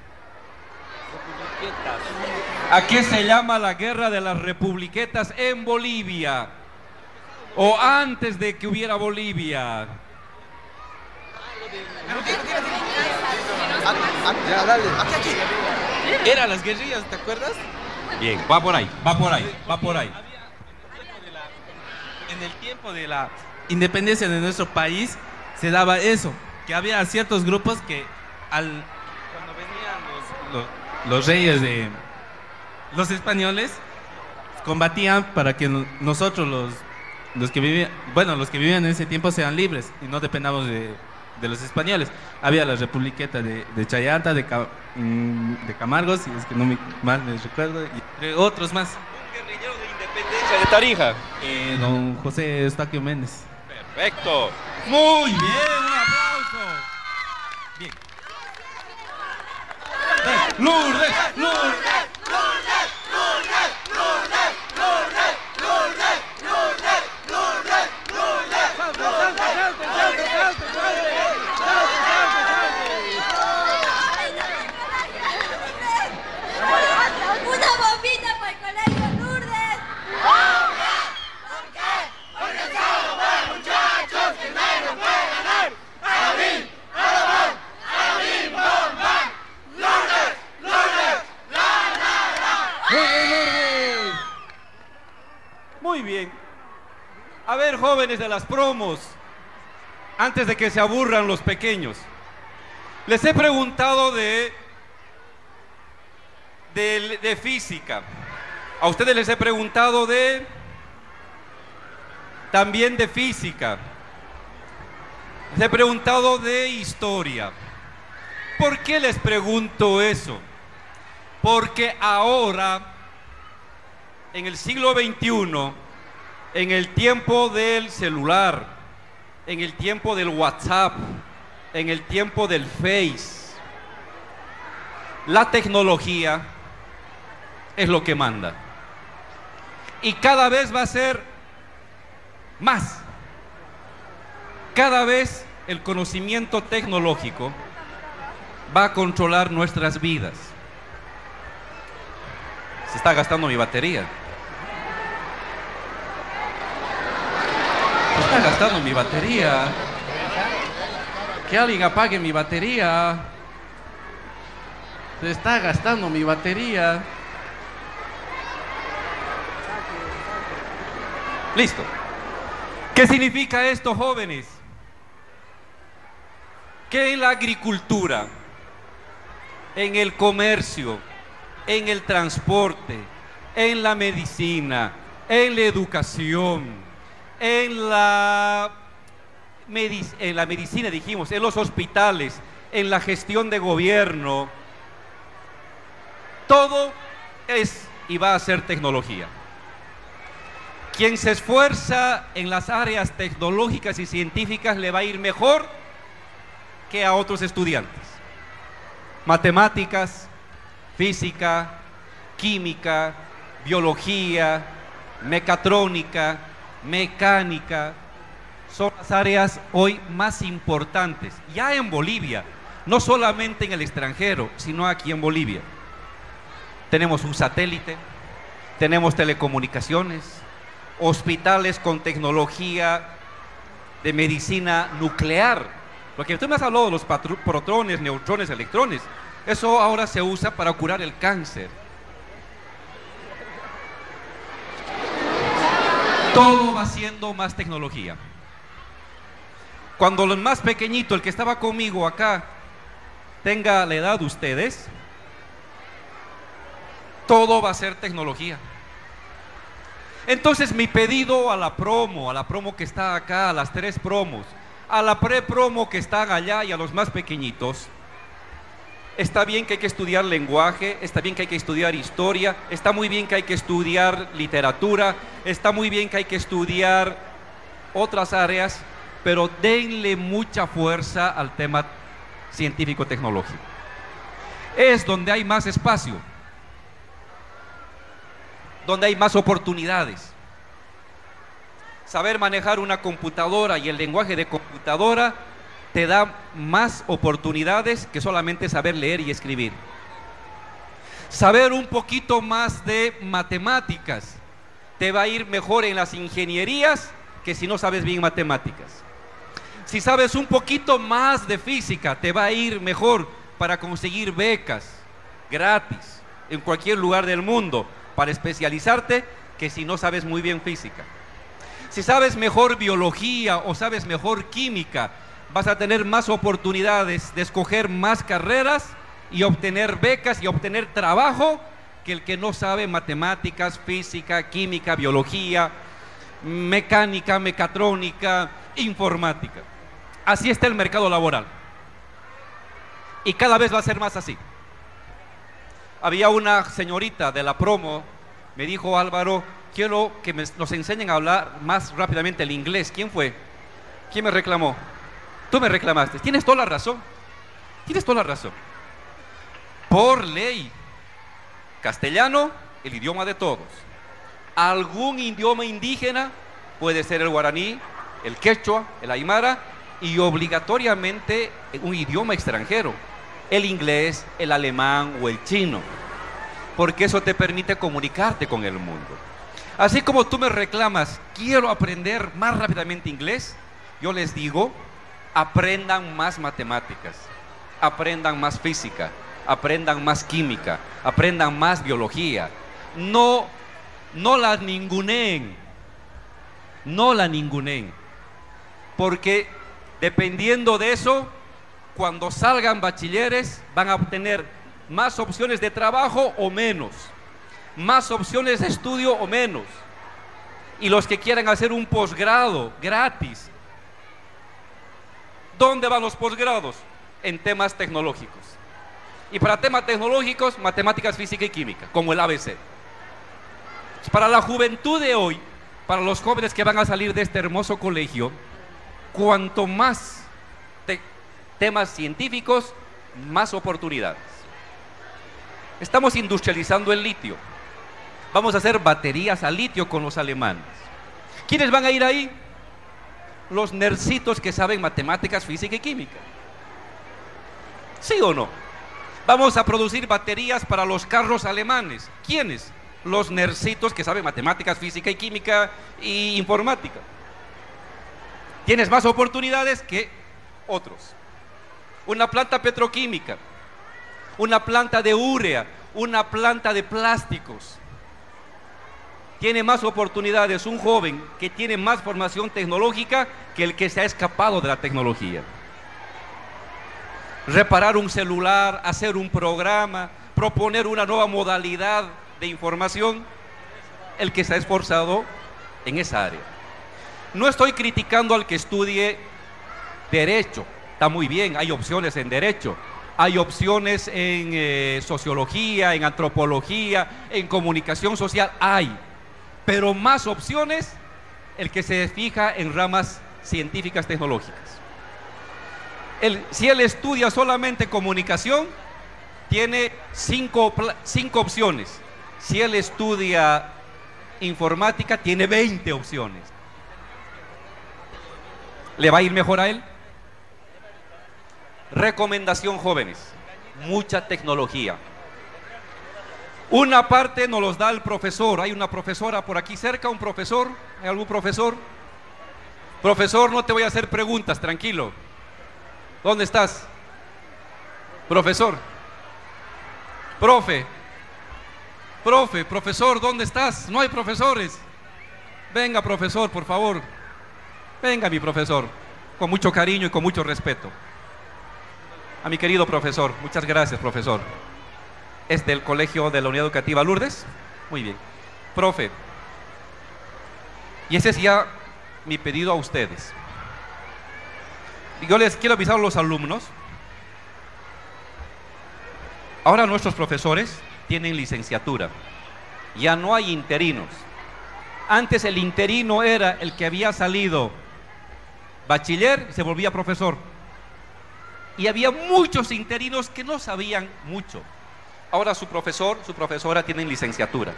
Speaker 8: ¿A qué se llama la guerra de las republiquetas en Bolivia? O antes de que hubiera Bolivia.
Speaker 13: Ya, dale. Eran las guerrillas, ¿te acuerdas?
Speaker 8: Bien, va por ahí.
Speaker 13: En el tiempo de la independencia de nuestro país se daba eso, que había ciertos grupos que cuando venían los reyes de los españoles, combatían para que nosotros los que vivían en ese tiempo sean libres y no dependamos de los españoles. Había la republiqueta de Chayanta, de Camargo, si es que no mal me recuerdo, y entre otros más.
Speaker 8: Un guerrillero de independencia de Tarija.
Speaker 13: Don José Eustaquio Méndez.
Speaker 8: Perfecto. Muy bien, un aplauso. Bien. Lourdes.
Speaker 7: Una bombita para el colegio Lourdes. ¿Por qué? Porque somos buenos muchachos que nadie nos puede ganar. ¡Alabín, alabón, alabín, bombán! ¡Lourdes, la,
Speaker 8: Lourdes! Muy bien. A ver, jóvenes de las promos, antes de que se aburran los pequeños, les he preguntado de física. A ustedes les he preguntado también de física. Les he preguntado de historia. ¿Por qué les pregunto eso? Porque ahora, en el siglo XXI, en el tiempo del celular, en el tiempo del WhatsApp, en el tiempo del Face, la tecnología es lo que manda. Y cada vez va a ser más. Cada vez el conocimiento tecnológico va a controlar nuestras vidas. Se está gastando mi batería. Se está gastando mi batería. Que alguien apague mi batería. Se está gastando mi batería. Listo. ¿Qué significa esto, jóvenes? Que en la agricultura, en el comercio, en el transporte, en la medicina, en la educación, en la medicina, dijimos, en los hospitales, en la gestión de gobierno, todo es y va a ser tecnología. Quien se esfuerza en las áreas tecnológicas y científicas le va a ir mejor que a otros estudiantes. Matemáticas, física, química, biología, mecatrónica, mecánica, son las áreas hoy más importantes, ya en Bolivia, no solamente en el extranjero, sino aquí en Bolivia. Tenemos un satélite, tenemos telecomunicaciones, hospitales con tecnología de medicina nuclear. Lo que usted me has hablado de los protones, neutrones, electrones, eso ahora se usa para curar el cáncer. Todo va siendo más tecnología. Cuando el más pequeñito, el que estaba conmigo acá, tenga la edad de ustedes, todo va a ser tecnología. Entonces mi pedido a la promo que está acá, a las 3 promos, a la pre-promo que están allá y a los más pequeñitos, está bien que hay que estudiar lenguaje, está bien que hay que estudiar historia, está muy bien que hay que estudiar literatura, está muy bien que hay que estudiar otras áreas, pero denle mucha fuerza al tema científico-tecnológico. Es donde hay más espacio, donde hay más oportunidades. Saber manejar una computadora y el lenguaje de computadora te da más oportunidades que solamente saber leer y escribir. Saber un poquito más de matemáticas te va a ir mejor en las ingenierías que si no sabes bien matemáticas. Si sabes un poquito más de física, te va a ir mejor para conseguir becas gratis en cualquier lugar del mundo para especializarte que si no sabes muy bien física. Si sabes mejor biología o sabes mejor química, vas a tener más oportunidades de escoger más carreras y obtener becas y obtener trabajo que el que no sabe matemáticas, física, química, biología, mecánica, mecatrónica, informática. Así está el mercado laboral. Y cada vez va a ser más así. Había una señorita de la promo, me dijo: Álvaro, quiero que nos enseñen a hablar más rápidamente el inglés. ¿Quién fue? ¿Quién me reclamó? Tú me reclamaste. Tienes toda la razón. Tienes toda la razón. Por ley, castellano, el idioma de todos. Algún idioma indígena, puede ser el guaraní, el quechua, el aymara, y obligatoriamente un idioma extranjero, el inglés, el alemán o el chino, porque eso te permite comunicarte con el mundo. Así como tú me reclamas, quiero aprender más rápidamente inglés, yo les digo, aprendan más matemáticas, aprendan más física, aprendan más química, aprendan más biología. No la ninguneen, no la ninguneen, porque dependiendo de eso, cuando salgan bachilleres van a obtener más opciones de trabajo o menos, más opciones de estudio o menos. Y los que quieran hacer un posgrado gratis, ¿dónde van los posgrados? En temas tecnológicos. Y para temas tecnológicos, matemáticas, física y química, como el ABC. Para la juventud de hoy, para los jóvenes que van a salir de este hermoso colegio, cuanto más temas científicos, más oportunidades. Estamos industrializando el litio. Vamos a hacer baterías a litio con los alemanes. ¿Quiénes van a ir ahí? Los nercitos que saben matemáticas, física y química. ¿Sí o no? Vamos a producir baterías para los carros alemanes. ¿Quiénes? Los nercitos que saben matemáticas, física y química y informática. Tienes más oportunidades que otros. Una planta petroquímica, una planta de urea, una planta de plásticos. Tiene más oportunidades un joven que tiene más formación tecnológica que el que se ha escapado de la tecnología. Reparar un celular, hacer un programa, proponer una nueva modalidad de información, el que se ha esforzado en esa área. No estoy criticando al que estudie Derecho, está muy bien, hay opciones en Derecho, hay opciones en Sociología, en Antropología, en Comunicación Social, hay, pero más opciones el que se fija en ramas científicas tecnológicas. Si él estudia solamente comunicación, tiene cinco opciones. Si él estudia informática, tiene 20 opciones. ¿Le va a ir mejor a él? Recomendación, jóvenes, mucha tecnología. Una parte nos los da el profesor. Hay una profesora por aquí cerca, un profesor. ¿Hay algún profesor? Profesor, no te voy a hacer preguntas, tranquilo. ¿Dónde estás? Profesor. Profesor, ¿dónde estás? No hay profesores. Venga, profesor, por favor. Venga, mi profesor, con mucho cariño y con mucho respeto. A mi querido profesor, muchas gracias, profesor. ¿Es del Colegio de la Unidad Educativa Lourdes? Muy bien. Profe, y ese es ya mi pedido a ustedes. Yo les quiero avisar a los alumnos. Ahora nuestros profesores tienen licenciatura. Ya no hay interinos. Antes el interino era el que había salido bachiller y se volvía profesor. Y había muchos interinos que no sabían mucho. Ahora su profesor, su profesora tienen licenciatura.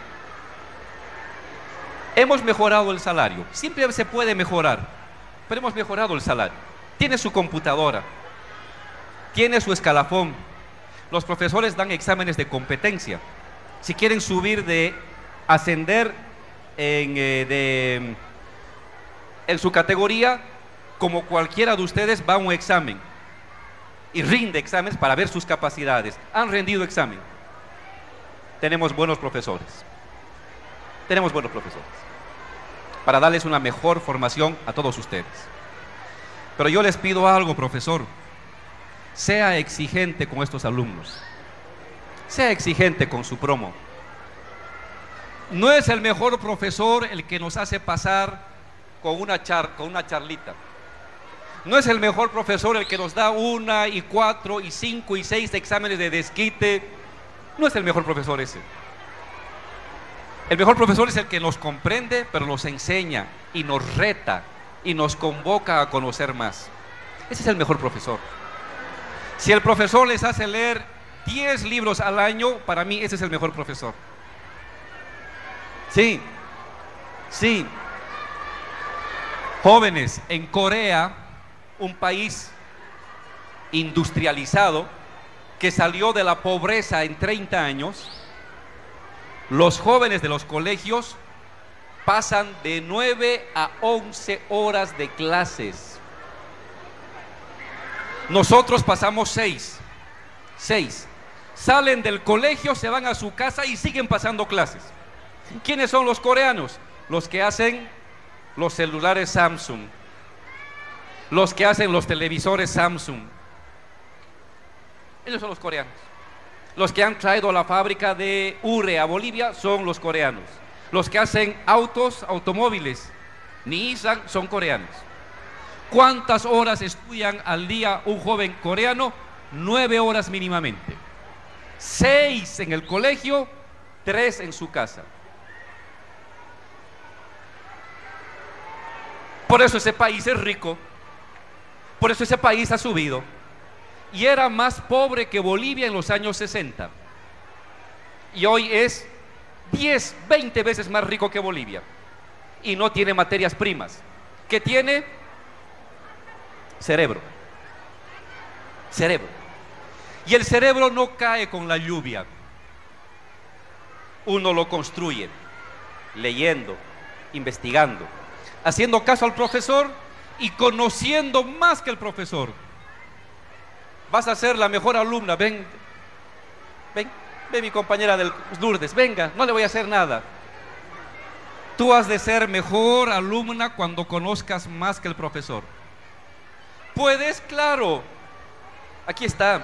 Speaker 8: Hemos mejorado el salario. Siempre se puede mejorar, pero hemos mejorado el salario. Tiene su computadora, tiene su escalafón. Los profesores dan exámenes de competencia. Si quieren subir ascender en su categoría, como cualquiera de ustedes va a un examen y rinde exámenes para ver sus capacidades. Han rendido examen. Tenemos buenos profesores. Tenemos buenos profesores para darles una mejor formación a todos ustedes. Pero yo les pido algo, profesor. Sea exigente con estos alumnos. Sea exigente con su promo. No es el mejor profesor el que nos hace pasar con una charlita. No es el mejor profesor el que nos da 1 y 4 y 5 y 6 exámenes de desquite. No es el mejor profesor ese. El mejor profesor es el que nos comprende, pero nos enseña y nos reta y nos convoca a conocer más. Ese es el mejor profesor. Si el profesor les hace leer 10 libros al año, para mí ese es el mejor profesor. Sí, sí. Jóvenes, en Corea, un país industrializado que salió de la pobreza en 30 años, los jóvenes de los colegios pasan de 9 a 11 horas de clases. Nosotros pasamos 6. Salen del colegio, se van a su casa y siguen pasando clases. ¿Quiénes son los coreanos? Los que hacen los celulares Samsung, los que hacen los televisores Samsung. Ellos son los coreanos. Los que han traído la fábrica de Ure a Bolivia son los coreanos. Los que hacen automóviles, Nissan, son coreanos. ¿Cuántas horas estudian al día un joven coreano? 9 horas mínimamente. 6 en el colegio, 3 en su casa. Por eso ese país es rico. Por eso ese país ha subido. Y era más pobre que Bolivia en los años 60. Y hoy es 10, 20 veces más rico que Bolivia. Y no tiene materias primas. ¿Qué tiene? Cerebro. Cerebro. Y el cerebro no cae con la lluvia. Uno lo construye leyendo, investigando, haciendo caso al profesor y conociendo más que el profesor. Vas a ser la mejor alumna. Ven mi compañera del Lourdes, venga, no le voy a hacer nada. Tú has de ser mejor alumna cuando conozcas más que el profesor. ¿Puedes? Claro. Aquí está.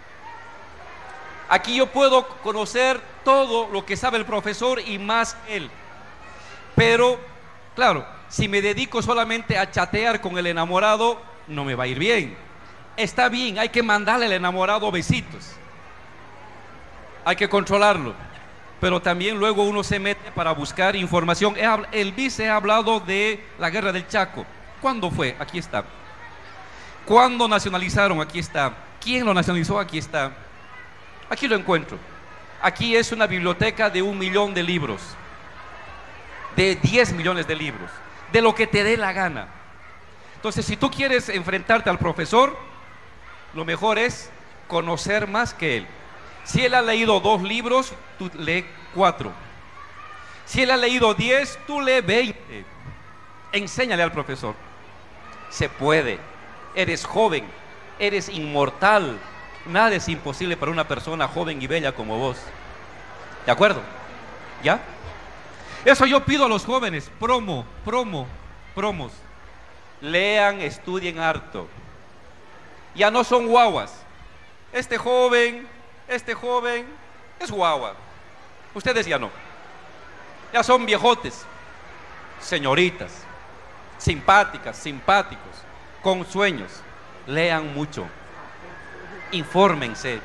Speaker 8: Aquí yo puedo conocer todo lo que sabe el profesor y más él. Pero, claro, si me dedico solamente a chatear con el enamorado, no me va a ir bien. Está bien, hay que mandarle al enamorado besitos. Hay que controlarlo. Pero también luego uno se mete para buscar información. El vice ha hablado de la guerra del Chaco. ¿Cuándo fue? Aquí está. ¿Cuándo nacionalizaron? Aquí está. ¿Quién lo nacionalizó? Aquí está. Aquí lo encuentro. Aquí es una biblioteca de 1 millón de libros. De 10 millones de libros. De lo que te dé la gana. Entonces, si tú quieres enfrentarte al profesor, lo mejor es conocer más que él. Si él ha leído 2 libros, tú lee 4. Si él ha leído 10, tú lee 20. Enséñale al profesor. Se puede. Eres joven, eres inmortal. Nada es imposible para una persona joven y bella como vos. ¿De acuerdo? ¿Ya? Eso yo pido a los jóvenes, promos. Lean, estudien harto. Ya no son guaguas. Este joven es guagua. Ustedes ya no. Ya son viejotes, señoritas, simpáticas, simpáticos, con sueños. Lean mucho, infórmense,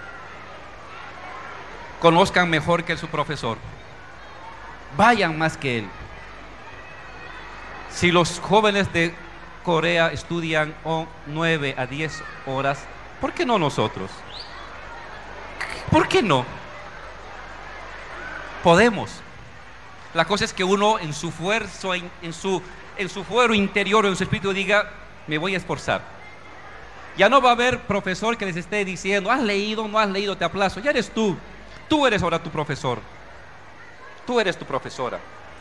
Speaker 8: conozcan mejor que su profesor, vayan más que él. Si los jóvenes de Corea estudian 9 a 10 horas, ¿por qué no nosotros? ¿Por qué no? Podemos. La cosa es que uno en su esfuerzo, en su fuero interior, en su espíritu diga, me voy a esforzar. Ya no va a haber profesor que les esté diciendo, has leído, no has leído, te aplazo. Ya eres tú. Tú eres ahora tu profesor. Tú eres tu profesora.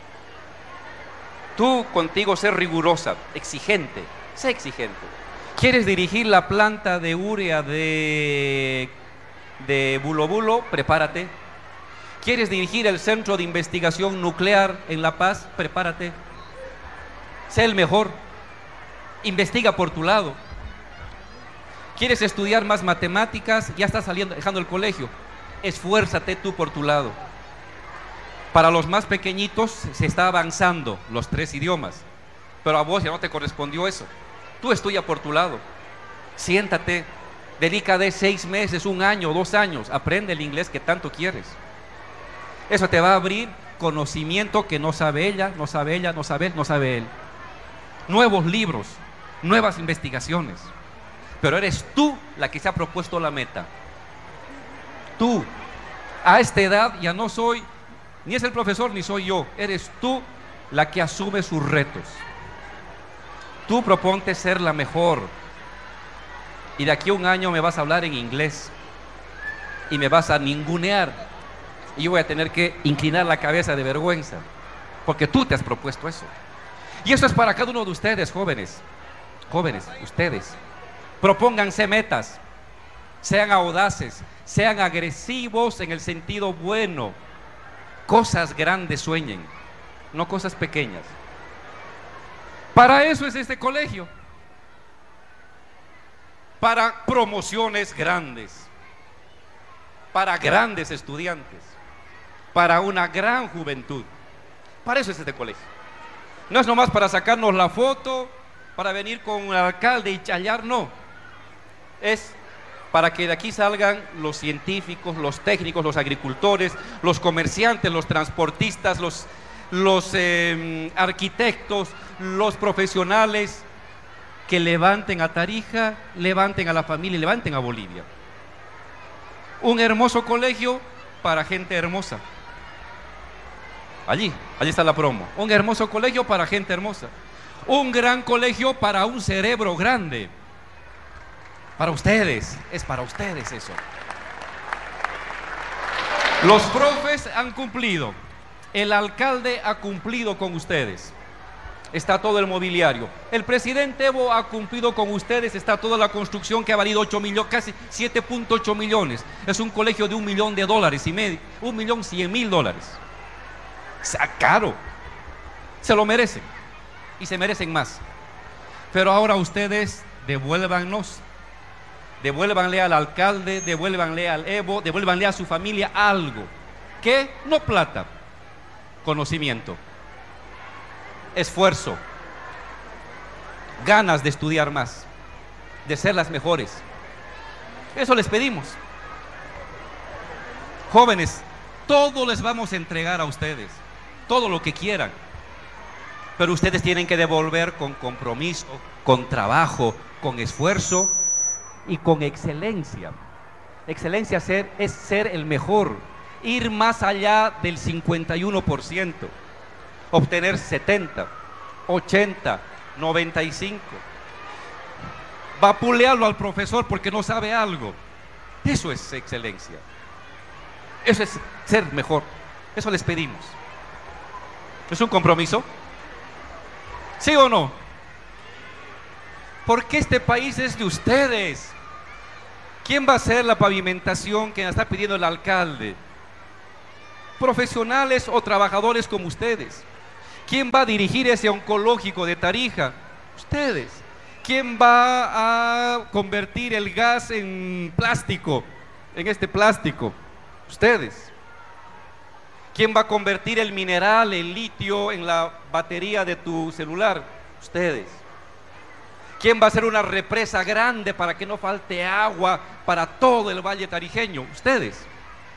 Speaker 8: Tú contigo sé rigurosa, exigente, sé exigente. ¿Quieres dirigir la planta de urea de Bulo Bulo? Prepárate. ¿Quieres dirigir el centro de investigación nuclear en La Paz? Prepárate. Sé el mejor. Investiga por tu lado. ¿Quieres estudiar más matemáticas? Ya estás dejando el colegio. Esfuérzate tú por tu lado. Para los más pequeñitos se está avanzando los 3 idiomas, pero a vos ya no te correspondió eso. Tú estudia por tu lado. Siéntate, dedícate 6 meses, 1 año, 2 años, aprende el inglés que tanto quieres. Eso te va a abrir conocimiento que no sabe ella, no sabe él. Nuevos libros, nuevas investigaciones. Pero eres tú la que se ha propuesto la meta. Tú, a esta edad ya no soy, ni es el profesor ni soy yo, eres tú la que asume sus retos. Tú proponte ser la mejor. Y de aquí a 1 año me vas a hablar en inglés y me vas a ningunear. Y yo voy a tener que inclinar la cabeza de vergüenza, porque tú te has propuesto eso. Y eso es para cada uno de ustedes, jóvenes. Jóvenes, ustedes. Propónganse metas, sean audaces, sean agresivos en el sentido bueno. Cosas grandes sueñen, no cosas pequeñas. Para eso es este colegio. Para promociones grandes, para grandes estudiantes, para una gran juventud. Para eso es este colegio. No es nomás para sacarnos la foto, para venir con el alcalde y chayar, no. Es para que de aquí salgan los científicos, los técnicos, los agricultores, los comerciantes, los transportistas, los arquitectos, los profesionales que levanten a Tarija, levanten a la familia y levanten a Bolivia. Un hermoso colegio para gente hermosa. Allí está la promo. Un hermoso colegio para gente hermosa. Un gran colegio para un cerebro grande. Para ustedes, es para ustedes eso. Los profes han cumplido, el alcalde ha cumplido con ustedes, está todo el mobiliario. El presidente Evo ha cumplido con ustedes, está toda la construcción que ha valido 8 millones, casi 7.8 millones. Es un colegio de $1,5 millones, $1,100,000. Sea caro, se lo merecen y se merecen más. Pero ahora ustedes devuélvannos. Devuélvanle al alcalde, devuélvanle al Evo, devuélvanle a su familia algo. ¿Qué? No plata, conocimiento, esfuerzo, ganas de estudiar más, de ser las mejores. Eso les pedimos. Jóvenes, todo les vamos a entregar a ustedes, todo lo que quieran. Pero ustedes tienen que devolver con compromiso, con trabajo, con esfuerzo y con excelencia. Excelencia es ser el mejor, ir más allá del 51%, obtener 70, 80, 95. Vapulearlo al profesor porque no sabe algo. Eso es excelencia. Eso es ser mejor. Eso les pedimos. ¿Es un compromiso? ¿Sí o no? Porque este país es de ustedes. ¿Quién va a hacer la pavimentación que está pidiendo el alcalde? profesionales o trabajadores como ustedes. ¿Quién va a dirigir ese oncológico de Tarija? Ustedes. ¿Quién va a convertir el gas en plástico, en este plástico? Ustedes. ¿Quién va a convertir el mineral, el litio, en la batería de tu celular? Ustedes. ¿Quién va a hacer una represa grande para que no falte agua para todo el valle tarijeño? Ustedes.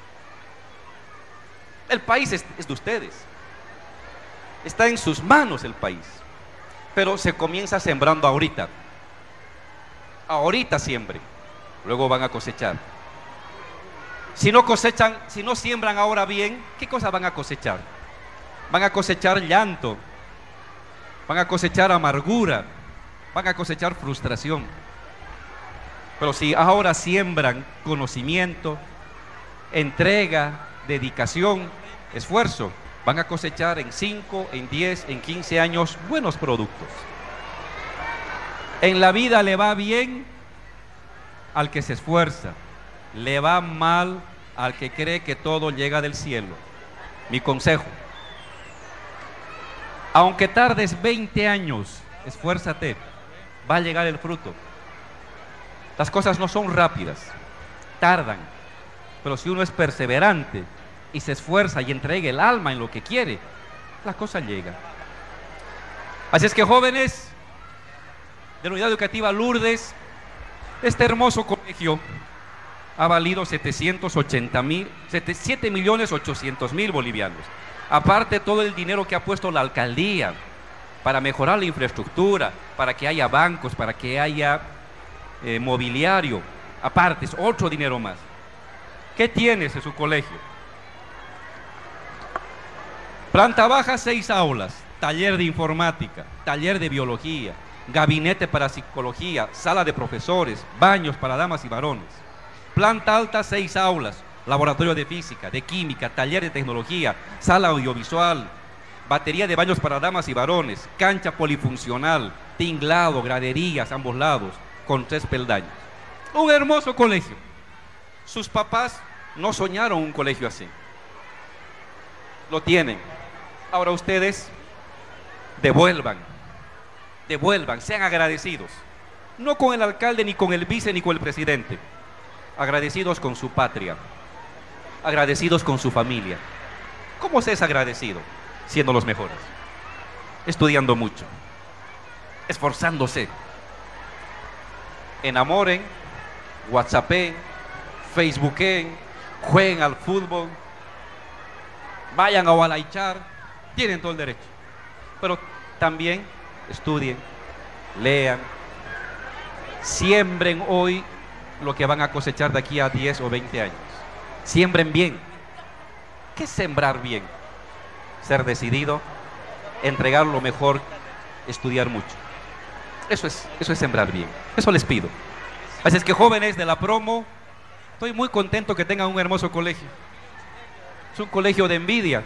Speaker 8: El país es de ustedes. Está en sus manos el país. Pero se comienza sembrando ahorita. Ahorita siembren. Luego van a cosechar. Si no cosechan, si no siembran ahora bien, ¿qué cosa van a cosechar? Van a cosechar llanto. Van a cosechar amargura. Van a cosechar frustración. Pero si ahora siembran conocimiento, entrega, dedicación, esfuerzo, van a cosechar en 5, en 10, en 15 años buenos productos. En la vida le va bien al que se esfuerza, le va mal al que cree que todo llega del cielo. Mi consejo: aunque tardes 20 años, esfuérzate, va a llegar el fruto. Las cosas no son rápidas, tardan, pero si uno es perseverante y se esfuerza y entrega el alma en lo que quiere, la cosa llega. Así es que, jóvenes de la Unidad Educativa Lourdes, este hermoso colegio ha valido 7.800.000 bolivianos. Aparte todo el dinero que ha puesto la alcaldía para mejorar la infraestructura, para que haya bancos, para que haya mobiliario. Aparte, es otro dinero más. ¿Qué tienes en su colegio? Planta baja, 6 aulas, taller de informática, taller de biología, gabinete para psicología, sala de profesores, baños para damas y varones. Planta alta, 6 aulas, laboratorio de física, de química, taller de tecnología, sala audiovisual, batería de baños para damas y varones, cancha polifuncional, tinglado, graderías a ambos lados, con 3 peldaños. Un hermoso colegio. Sus papás no soñaron un colegio así. Lo tienen. Ahora ustedes devuelvan, sean agradecidos. No con el alcalde, ni con el vice, ni con el presidente. Agradecidos con su patria. Agradecidos con su familia. ¿Cómo se es agradecido? Siendo los mejores. Estudiando mucho. Esforzándose. Enamoren, whatsappen, facebooken, jueguen al fútbol, vayan a Gualaichar. Tienen todo el derecho. Pero también estudien, lean, siembren hoy lo que van a cosechar de aquí a 10 o 20 años. Siembren bien. ¿Qué es sembrar bien? Ser decidido, entregar lo mejor, estudiar mucho. Eso es sembrar bien. Eso les pido. Así es que, jóvenes de la promo, estoy muy contento que tengan un hermoso colegio. Es un colegio de envidia.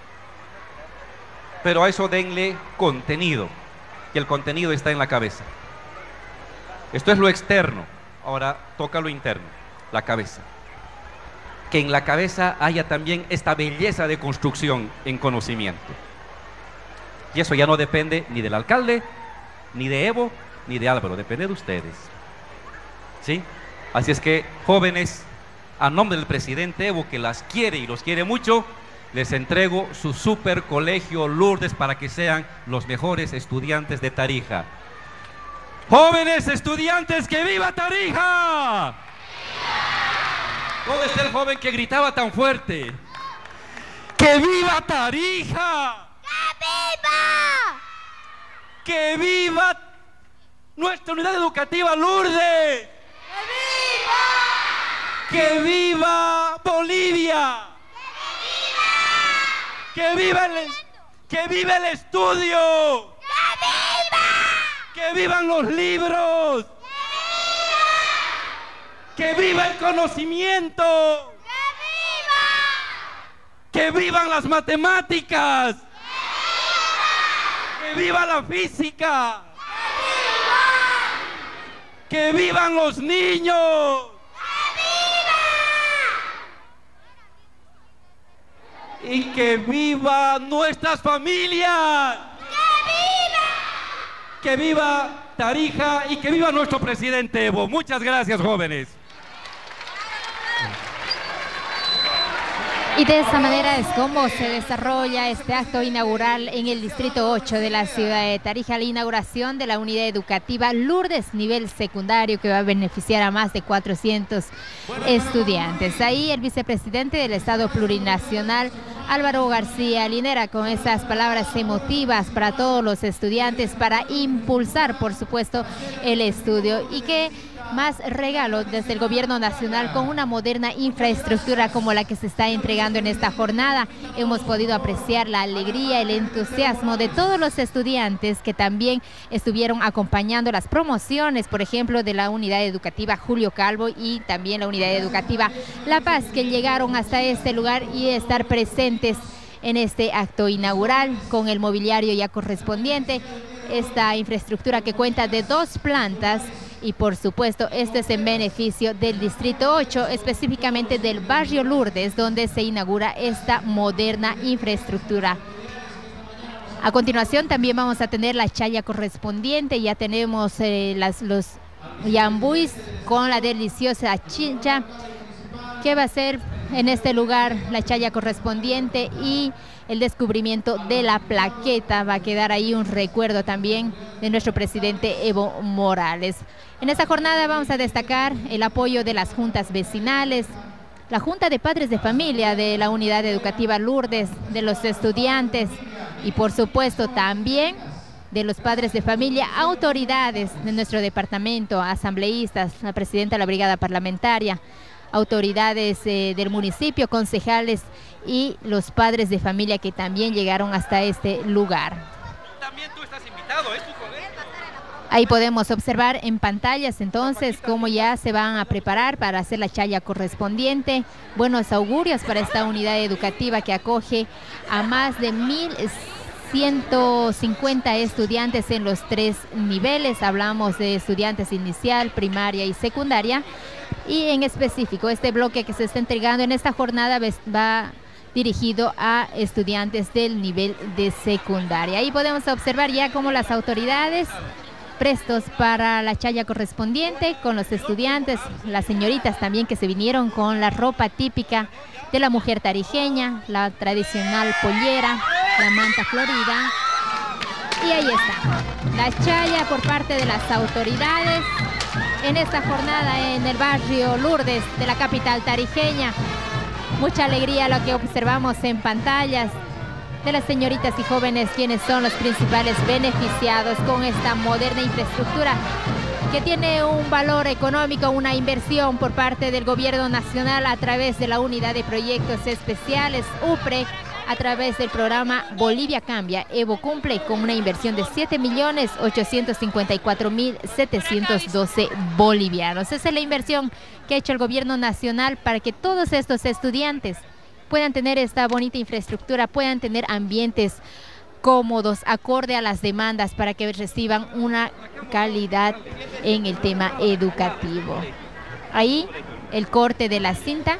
Speaker 8: Pero a eso denle contenido. Y el contenido está en la cabeza. Esto es lo externo. Ahora toca lo interno, la cabeza. Que en la cabeza haya también esta belleza de construcción en conocimiento. Y eso ya no depende ni del alcalde, ni de Evo, ni de Álvaro. Depende de ustedes. ¿Sí? Así es que, jóvenes, a nombre del presidente Evo, que las quiere y los quiere mucho, les entrego su super colegio Lourdes para que sean los mejores estudiantes de Tarija. ¡Jóvenes estudiantes, que viva Tarija! ¿Dónde está el joven que gritaba tan fuerte? ¡Que viva Tarija! ¡Que viva! ¡Que viva nuestra unidad educativa Lourdes! ¡Que viva! ¡Que viva Bolivia! ¡Que viva el estudio! ¡Que viva! ¡Que vivan los libros! ¡Que viva el conocimiento! ¡Que vivan las matemáticas! ¡Que viva la física! ¡Que vivan los niños!
Speaker 14: y que viva nuestras familias.
Speaker 7: ¡Que viva!
Speaker 14: Que viva Tarija y que viva nuestro presidente Evo. Muchas gracias, jóvenes.
Speaker 6: Y de esta manera es como se desarrolla este acto inaugural en el Distrito 8 de la ciudad de Tarija, la inauguración de la unidad educativa Lourdes nivel secundario que va a beneficiar a más de 400 estudiantes. Ahí el vicepresidente del Estado Plurinacional, Álvaro García Linera, con esas palabras emotivas para todos los estudiantes para impulsar, por supuesto, el estudio y que más regalo desde el gobierno nacional con una moderna infraestructura como la que se está entregando en esta jornada. Hemos podido apreciar la alegría, el entusiasmo de todos los estudiantes que también estuvieron acompañando las promociones, por ejemplo, de la unidad educativa Julio Calvo y también la unidad educativa La Paz, que llegaron hasta este lugar y estar presentes en este acto inaugural con el mobiliario ya correspondiente, esta infraestructura que cuenta de 2 plantas. Y por supuesto, esto es en beneficio del Distrito 8, específicamente del barrio Lourdes, donde se inaugura esta moderna infraestructura. A continuación también vamos a tener la chaya correspondiente, ya tenemos los yambuis con la deliciosa chicha, que va a ser en este lugar la chaya correspondiente y el descubrimiento de la plaqueta. Va a quedar ahí un recuerdo también de nuestro presidente Evo Morales. En esta jornada vamos a destacar el apoyo de las juntas vecinales, la Junta de Padres de Familia de la Unidad Educativa Lourdes, de los estudiantes y por supuesto también de los padres de familia, autoridades de nuestro departamento, asambleístas, la presidenta de la Brigada Parlamentaria, autoridades del municipio, concejales y los padres de familia que también llegaron hasta este lugar.
Speaker 8: También tú estás invitado, ¿es tu correcto?
Speaker 6: Ahí podemos observar en pantallas entonces cómo ya se van a preparar para hacer la chaya correspondiente. Buenos augurios para esta unidad educativa que acoge a más de 1.150 estudiantes en los 3 niveles. Hablamos de estudiantes inicial, primaria y secundaria. Y en específico, este bloque que se está entregando en esta jornada va dirigido a estudiantes del nivel de secundaria. Ahí podemos observar ya cómo las autoridades prestos para la chaya correspondiente con los estudiantes, las señoritas también que se vinieron con la ropa típica de la mujer tarijeña, la tradicional pollera, la manta florida. Y ahí está, la chaya por parte de las autoridades en esta jornada en el barrio Lourdes de la capital tarijeña. Mucha alegría lo que observamos en pantallas de las señoritas y jóvenes, quienes son los principales beneficiados con esta moderna infraestructura que tiene un valor económico, una inversión por parte del gobierno nacional a través de la Unidad de Proyectos Especiales, UPRE, a través del programa Bolivia Cambia. Evo cumple con una inversión de 7.854.712 bolivianos. Esa es la inversión que ha hecho el gobierno nacional para que todos estos estudiantes puedan tener esta bonita infraestructura, puedan tener ambientes cómodos, acorde a las demandas, para que reciban una calidad en el tema educativo. Ahí el corte de la cinta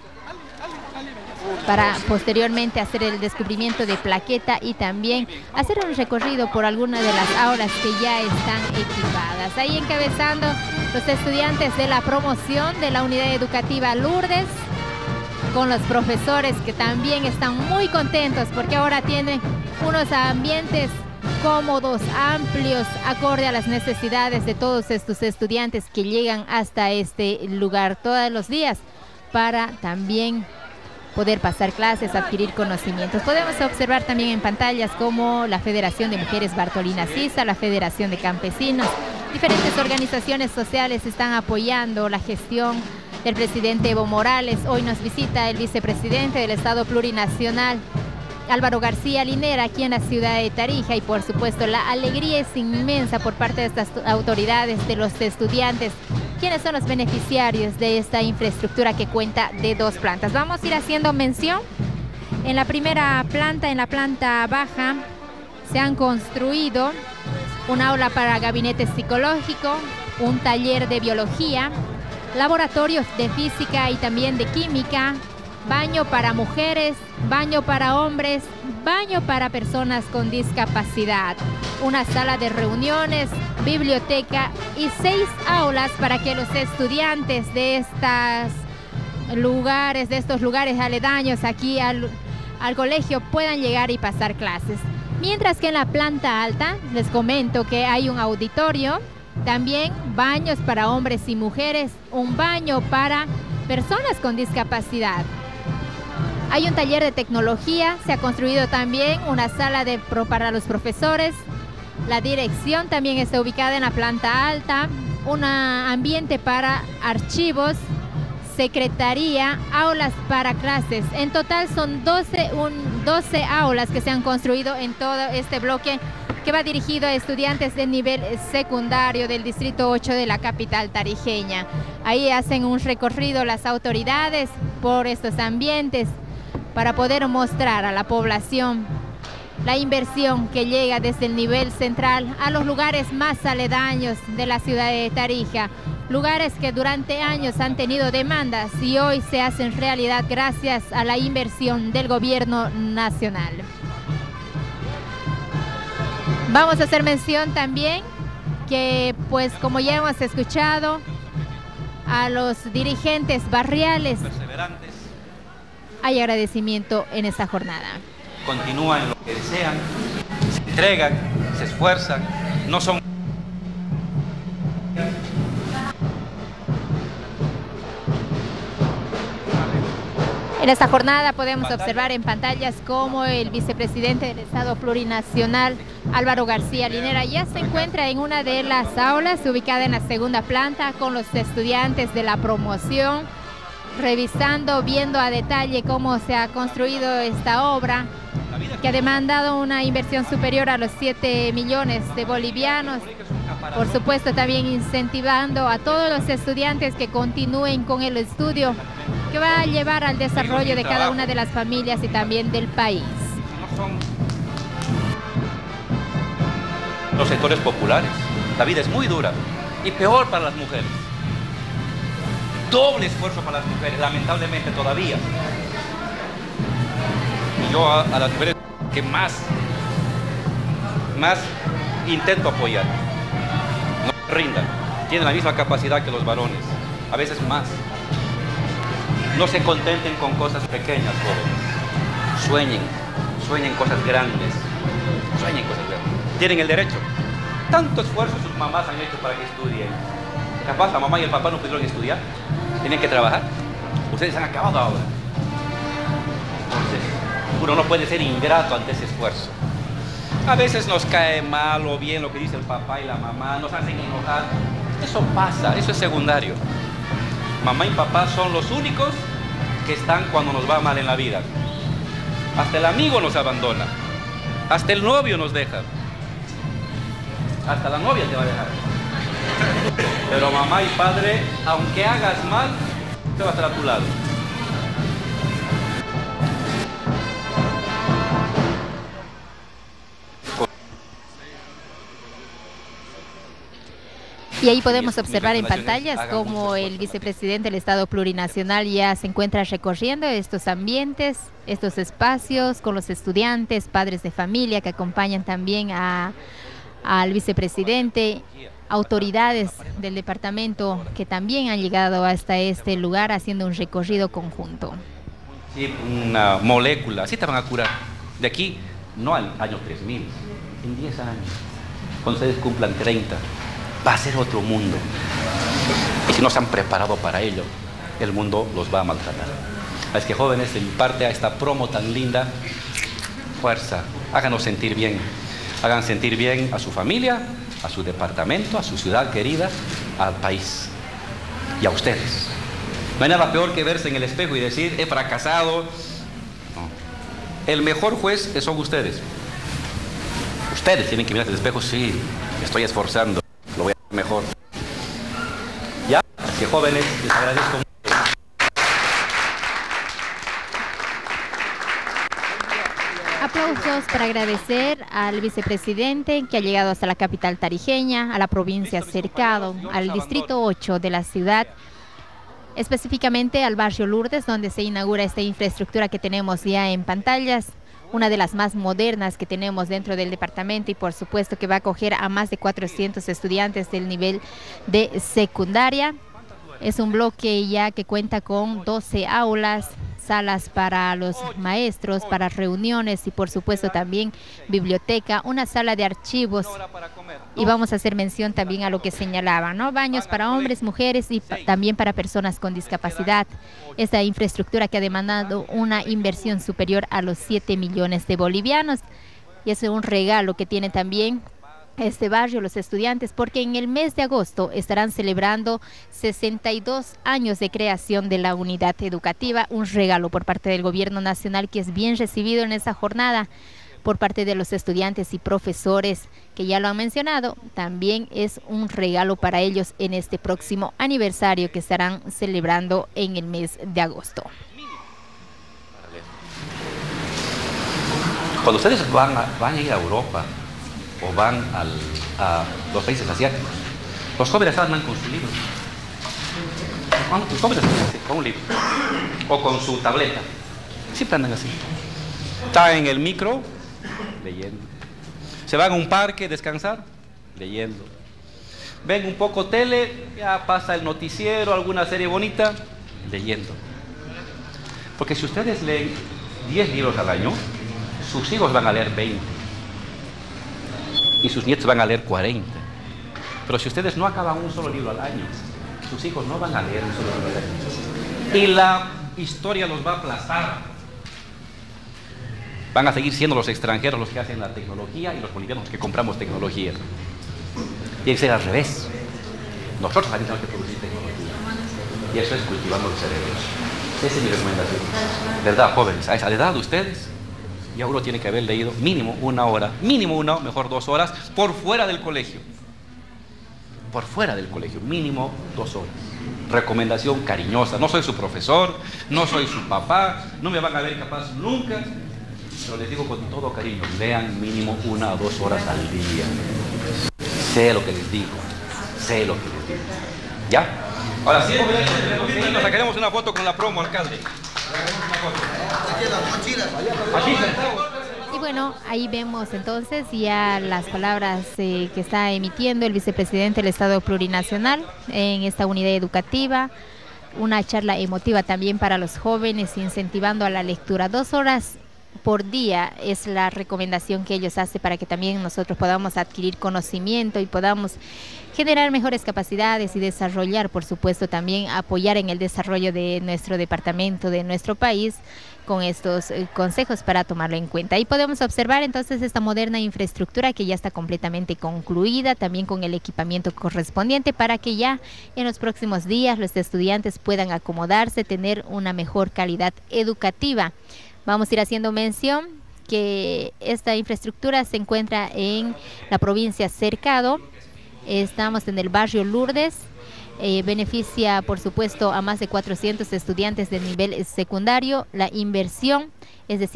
Speaker 6: para posteriormente hacer el descubrimiento de plaqueta y también hacer un recorrido por algunas de las aulas que ya están equipadas. Ahí encabezando los estudiantes de la promoción de la unidad educativa Lourdes, con los profesores que también están muy contentos porque ahora tienen unos ambientes cómodos, amplios, acorde a las necesidades de todos estos estudiantes que llegan hasta este lugar todos los días para también poder pasar clases, adquirir conocimientos. Podemos observar también en pantallas como la Federación de Mujeres Bartolina Sisa, la Federación de Campesinos, diferentes organizaciones sociales están apoyando la gestión del presidente Evo Morales. Hoy nos visita el vicepresidente del Estado Plurinacional, Álvaro García Linera, aquí en la ciudad de Tarija, y por supuesto la alegría es inmensa por parte de estas autoridades, de los estudiantes, quienes son los beneficiarios de esta infraestructura que cuenta de 2 plantas. Vamos a ir haciendo mención. En la primera planta, en la planta baja, se han construido un aula para gabinete psicológico, un taller de biología, laboratorios de física y también de química, baño para mujeres, baño para hombres, baño para personas con discapacidad, una sala de reuniones, biblioteca y 6 aulas para que los estudiantes de estos lugares aledaños aquí al colegio puedan llegar y pasar clases. Mientras que en la planta alta les comento que hay un auditorio, también baños para hombres y mujeres, un baño para personas con discapacidad. Hay un taller de tecnología, se ha construido también una sala para los profesores. La dirección también está ubicada en la planta alta, un ambiente para archivos, secretaría, aulas para clases. En total son 12 aulas que se han construido en todo este bloque que va dirigido a estudiantes de nivel secundario del Distrito 8 de la capital tarijeña. Ahí hacen un recorrido las autoridades por estos ambientes para poder mostrar a la población la inversión que llega desde el nivel central a los lugares más aledaños de la ciudad de Tarija, lugares que durante años han tenido demandas y hoy se hacen realidad gracias a la inversión del gobierno nacional. Vamos a hacer mención también que, pues como ya hemos escuchado, a los dirigentes barriales hay agradecimiento en esta jornada.
Speaker 8: Continúan lo que desean, se entregan, se esfuerzan, no son...
Speaker 6: En esta jornada podemos observar en pantallas cómo el vicepresidente del Estado Plurinacional, Álvaro García Linera, ya se encuentra en una de las aulas ubicada en la segunda planta con los estudiantes de la promoción, revisando, viendo a detalle cómo se ha construido esta obra, que ha demandado una inversión superior a los 7 millones de bolivianos. Por supuesto, también incentivando a todos los estudiantes que continúen con el estudio, que va a llevar al desarrollo de cada una de las familias y también del país.
Speaker 8: Los sectores populares, la vida es muy dura y peor para las mujeres. Doble esfuerzo para las mujeres, lamentablemente todavía. Y yo a las mujeres que más intento apoyar, no rindan, tienen la misma capacidad que los varones, a veces más. No se contenten con cosas pequeñas, jóvenes. Sueñen cosas grandes. Tienen el derecho. Tanto esfuerzo sus mamás han hecho para que estudien. Capaz la mamá y el papá no pudieron estudiar, tienen que trabajar. Ustedes han acabado ahora. Entonces, uno no puede ser ingrato ante ese esfuerzo. A veces nos cae mal o bien lo que dice el papá y la mamá, nos hacen enojar. Eso pasa, eso es secundario. Mamá y papá son los únicos que están cuando nos va mal en la vida. Hasta el amigo nos abandona. Hasta el novio nos deja. Hasta la novia te va a dejar. Pero mamá y padre, aunque hagas mal, te va a estar a tu lado.
Speaker 6: Y ahí podemos observar en pantallas cómo el vicepresidente del Estado Plurinacional ya se encuentra recorriendo estos ambientes, estos espacios con los estudiantes, padres de familia que acompañan también al vicepresidente, autoridades del departamento que también han llegado hasta este lugar haciendo un recorrido conjunto.
Speaker 8: Sí, una molécula, así te van a curar. De aquí, no al año 3000, en 10 años, cuando ustedes cumplan 30. Va a ser otro mundo. Y si no se han preparado para ello, el mundo los va a maltratar. Es que jóvenes, se imparte a esta promo tan linda, fuerza, háganos sentir bien. Hagan sentir bien a su familia, a su departamento, a su ciudad querida, al país y a ustedes. No hay nada peor que verse en el espejo y decir, he fracasado. No. El mejor juez son ustedes. Ustedes tienen que mirar el espejo, sí, me estoy esforzando. Lo voy a hacer mejor. Ya, así que jóvenes, les agradezco mucho.
Speaker 6: Aplausos para agradecer al vicepresidente que ha llegado hasta la capital tarijeña, a la provincia cercado, al distrito 8 de la ciudad, específicamente al barrio Lourdes, donde se inaugura esta infraestructura que tenemos ya en pantallas, una de las más modernas que tenemos dentro del departamento y por supuesto que va a acoger a más de 400 estudiantes del nivel de secundaria. Es un bloque ya que cuenta con 12 aulas, salas para los maestros, para reuniones y por supuesto también biblioteca, una sala de archivos. Y vamos a hacer mención también a lo que señalaba, ¿no? Baños para hombres, mujeres y también para personas con discapacidad. Esta infraestructura que ha demandado una inversión superior a los 7 millones de bolivianos. Y es un regalo que tiene también este barrio, los estudiantes, porque en el mes de agosto estarán celebrando 62 años de creación de la unidad educativa, un regalo por parte del gobierno nacional que es bien recibido en esa jornada por parte de los estudiantes y profesores que ya lo han mencionado. También es un regalo para ellos en este próximo aniversario que estarán celebrando en el mes de agosto.
Speaker 15: Cuando ustedes van a ir a Europa o van a los países asiáticos, los jóvenes andan con su libro. Los jóvenes andan así, con un libro o con su tableta. Siempre andan así. Están en el micro, leyendo. Se van a un parque a descansar, leyendo. Ven un poco tele, ya pasa el noticiero, alguna serie bonita, leyendo. Porque si ustedes leen 10 libros al año, sus hijos van a leer 20 y sus nietos van a leer 40. Pero si ustedes no acaban un solo libro al año, sus hijos no van a leer un solo libro al año. Y la historia los va a aplastar. Van a seguir siendo los extranjeros los que hacen la tecnología y los bolivianos los que compramos tecnología. Tiene que ser al revés. Nosotros también tenemos que producir tecnología. Y eso es cultivando los cerebros. Esa es mi recomendación. ¿Verdad, jóvenes? A esa edad de ustedes, ya uno tiene que haber leído mínimo 1 hora, mínimo 1, mejor 2 horas, por fuera del colegio. Por fuera del colegio, mínimo 2 horas. Recomendación cariñosa. No soy su profesor, no soy su papá, no me van a ver capaz nunca. Pero les digo con todo cariño, lean mínimo 1 a 2 horas al día. Sé lo que les digo, sé lo que les digo. ¿Ya? Ahora sí, nos sacaremos una foto con la promo, alcalde.
Speaker 6: Y bueno, ahí vemos entonces ya las palabras que está emitiendo el vicepresidente del Estado Plurinacional en esta unidad educativa. Una charla emotiva también para los jóvenes, incentivando a la lectura. 2 horas por día es la recomendación que ellos hacen para que también nosotros podamos adquirir conocimiento y podamos generar mejores capacidades y desarrollar, por supuesto, también apoyar en el desarrollo de nuestro departamento, de nuestro país, con estos consejos para tomarlo en cuenta. Y podemos observar entonces esta moderna infraestructura que ya está completamente concluida, también con el equipamiento correspondiente para que ya en los próximos días los estudiantes puedan acomodarse, tener una mejor calidad educativa. Vamos a ir haciendo mención que esta infraestructura se encuentra en la provincia Cercado. Estamos en el barrio Lourdes. Beneficia, por supuesto, a más de 400 estudiantes de nivel secundario. La inversión es de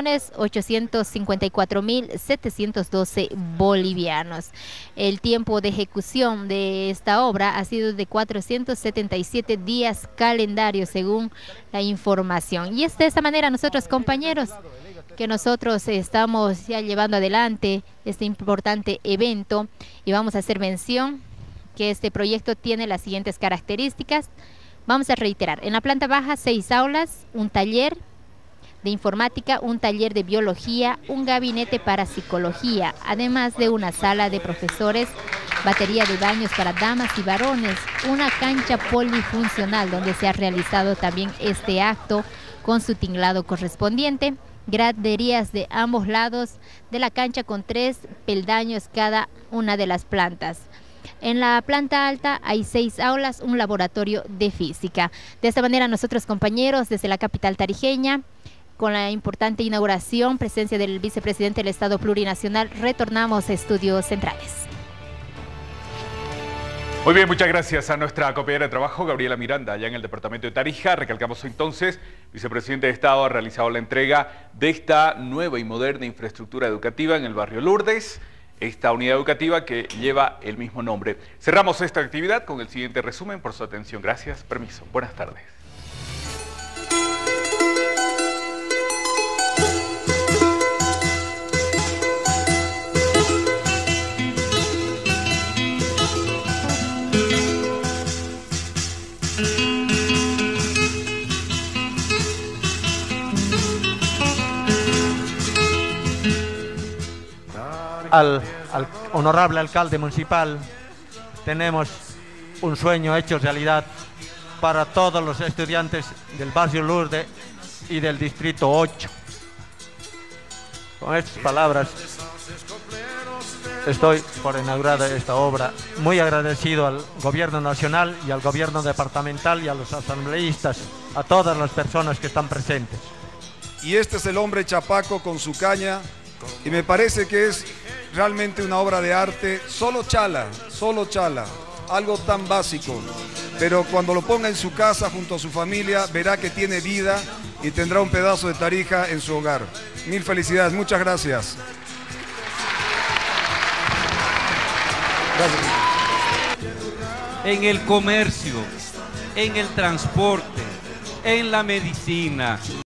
Speaker 6: 7.854.712 bolivianos. El tiempo de ejecución de esta obra ha sido de 477 días calendarios, según la información. Y es de esa manera, nosotros, compañeros, que nosotros estamos ya llevando adelante este importante evento, y vamos a hacer mención que este proyecto tiene las siguientes características. Vamos a reiterar: en la planta baja 6 aulas, un taller de informática, un taller de biología, un gabinete para psicología, además de una sala de profesores, batería de baños para damas y varones, una cancha polifuncional donde se ha realizado también este acto con su tinglado correspondiente, graderías de ambos lados de la cancha con 3 peldaños cada una de las plantas. En la planta alta hay 6 aulas, un laboratorio de física. De esta manera, nosotros, compañeros, desde la capital tarijeña, con la importante inauguración, presencia del vicepresidente del Estado Plurinacional, retornamos a Estudios Centrales.
Speaker 16: Muy bien, muchas gracias a nuestra compañera de trabajo, Gabriela Miranda, allá en el departamento de Tarija. Recalcamos entonces, el vicepresidente de Estado ha realizado la entrega de esta nueva y moderna infraestructura educativa en el barrio Lourdes, esta unidad educativa que lleva el mismo nombre. Cerramos esta actividad con el siguiente resumen. Por su atención, gracias, permiso, buenas tardes.
Speaker 4: Al honorable alcalde municipal, tenemos un sueño hecho realidad para todos los estudiantes del barrio Lourdes y del distrito 8. Con estas palabras estoy por inaugurar esta obra, muy agradecido al gobierno nacional y al gobierno departamental y a los asambleístas, a todas las personas que están presentes.
Speaker 1: Y este es el hombre chapaco con su caña, y me parece que es realmente una obra de arte, solo chala, algo tan básico, pero cuando lo ponga en su casa junto a su familia, verá que tiene vida y tendrá un pedazo de Tarija en su hogar. Mil felicidades, muchas gracias.
Speaker 14: En el comercio, en el transporte, en la medicina,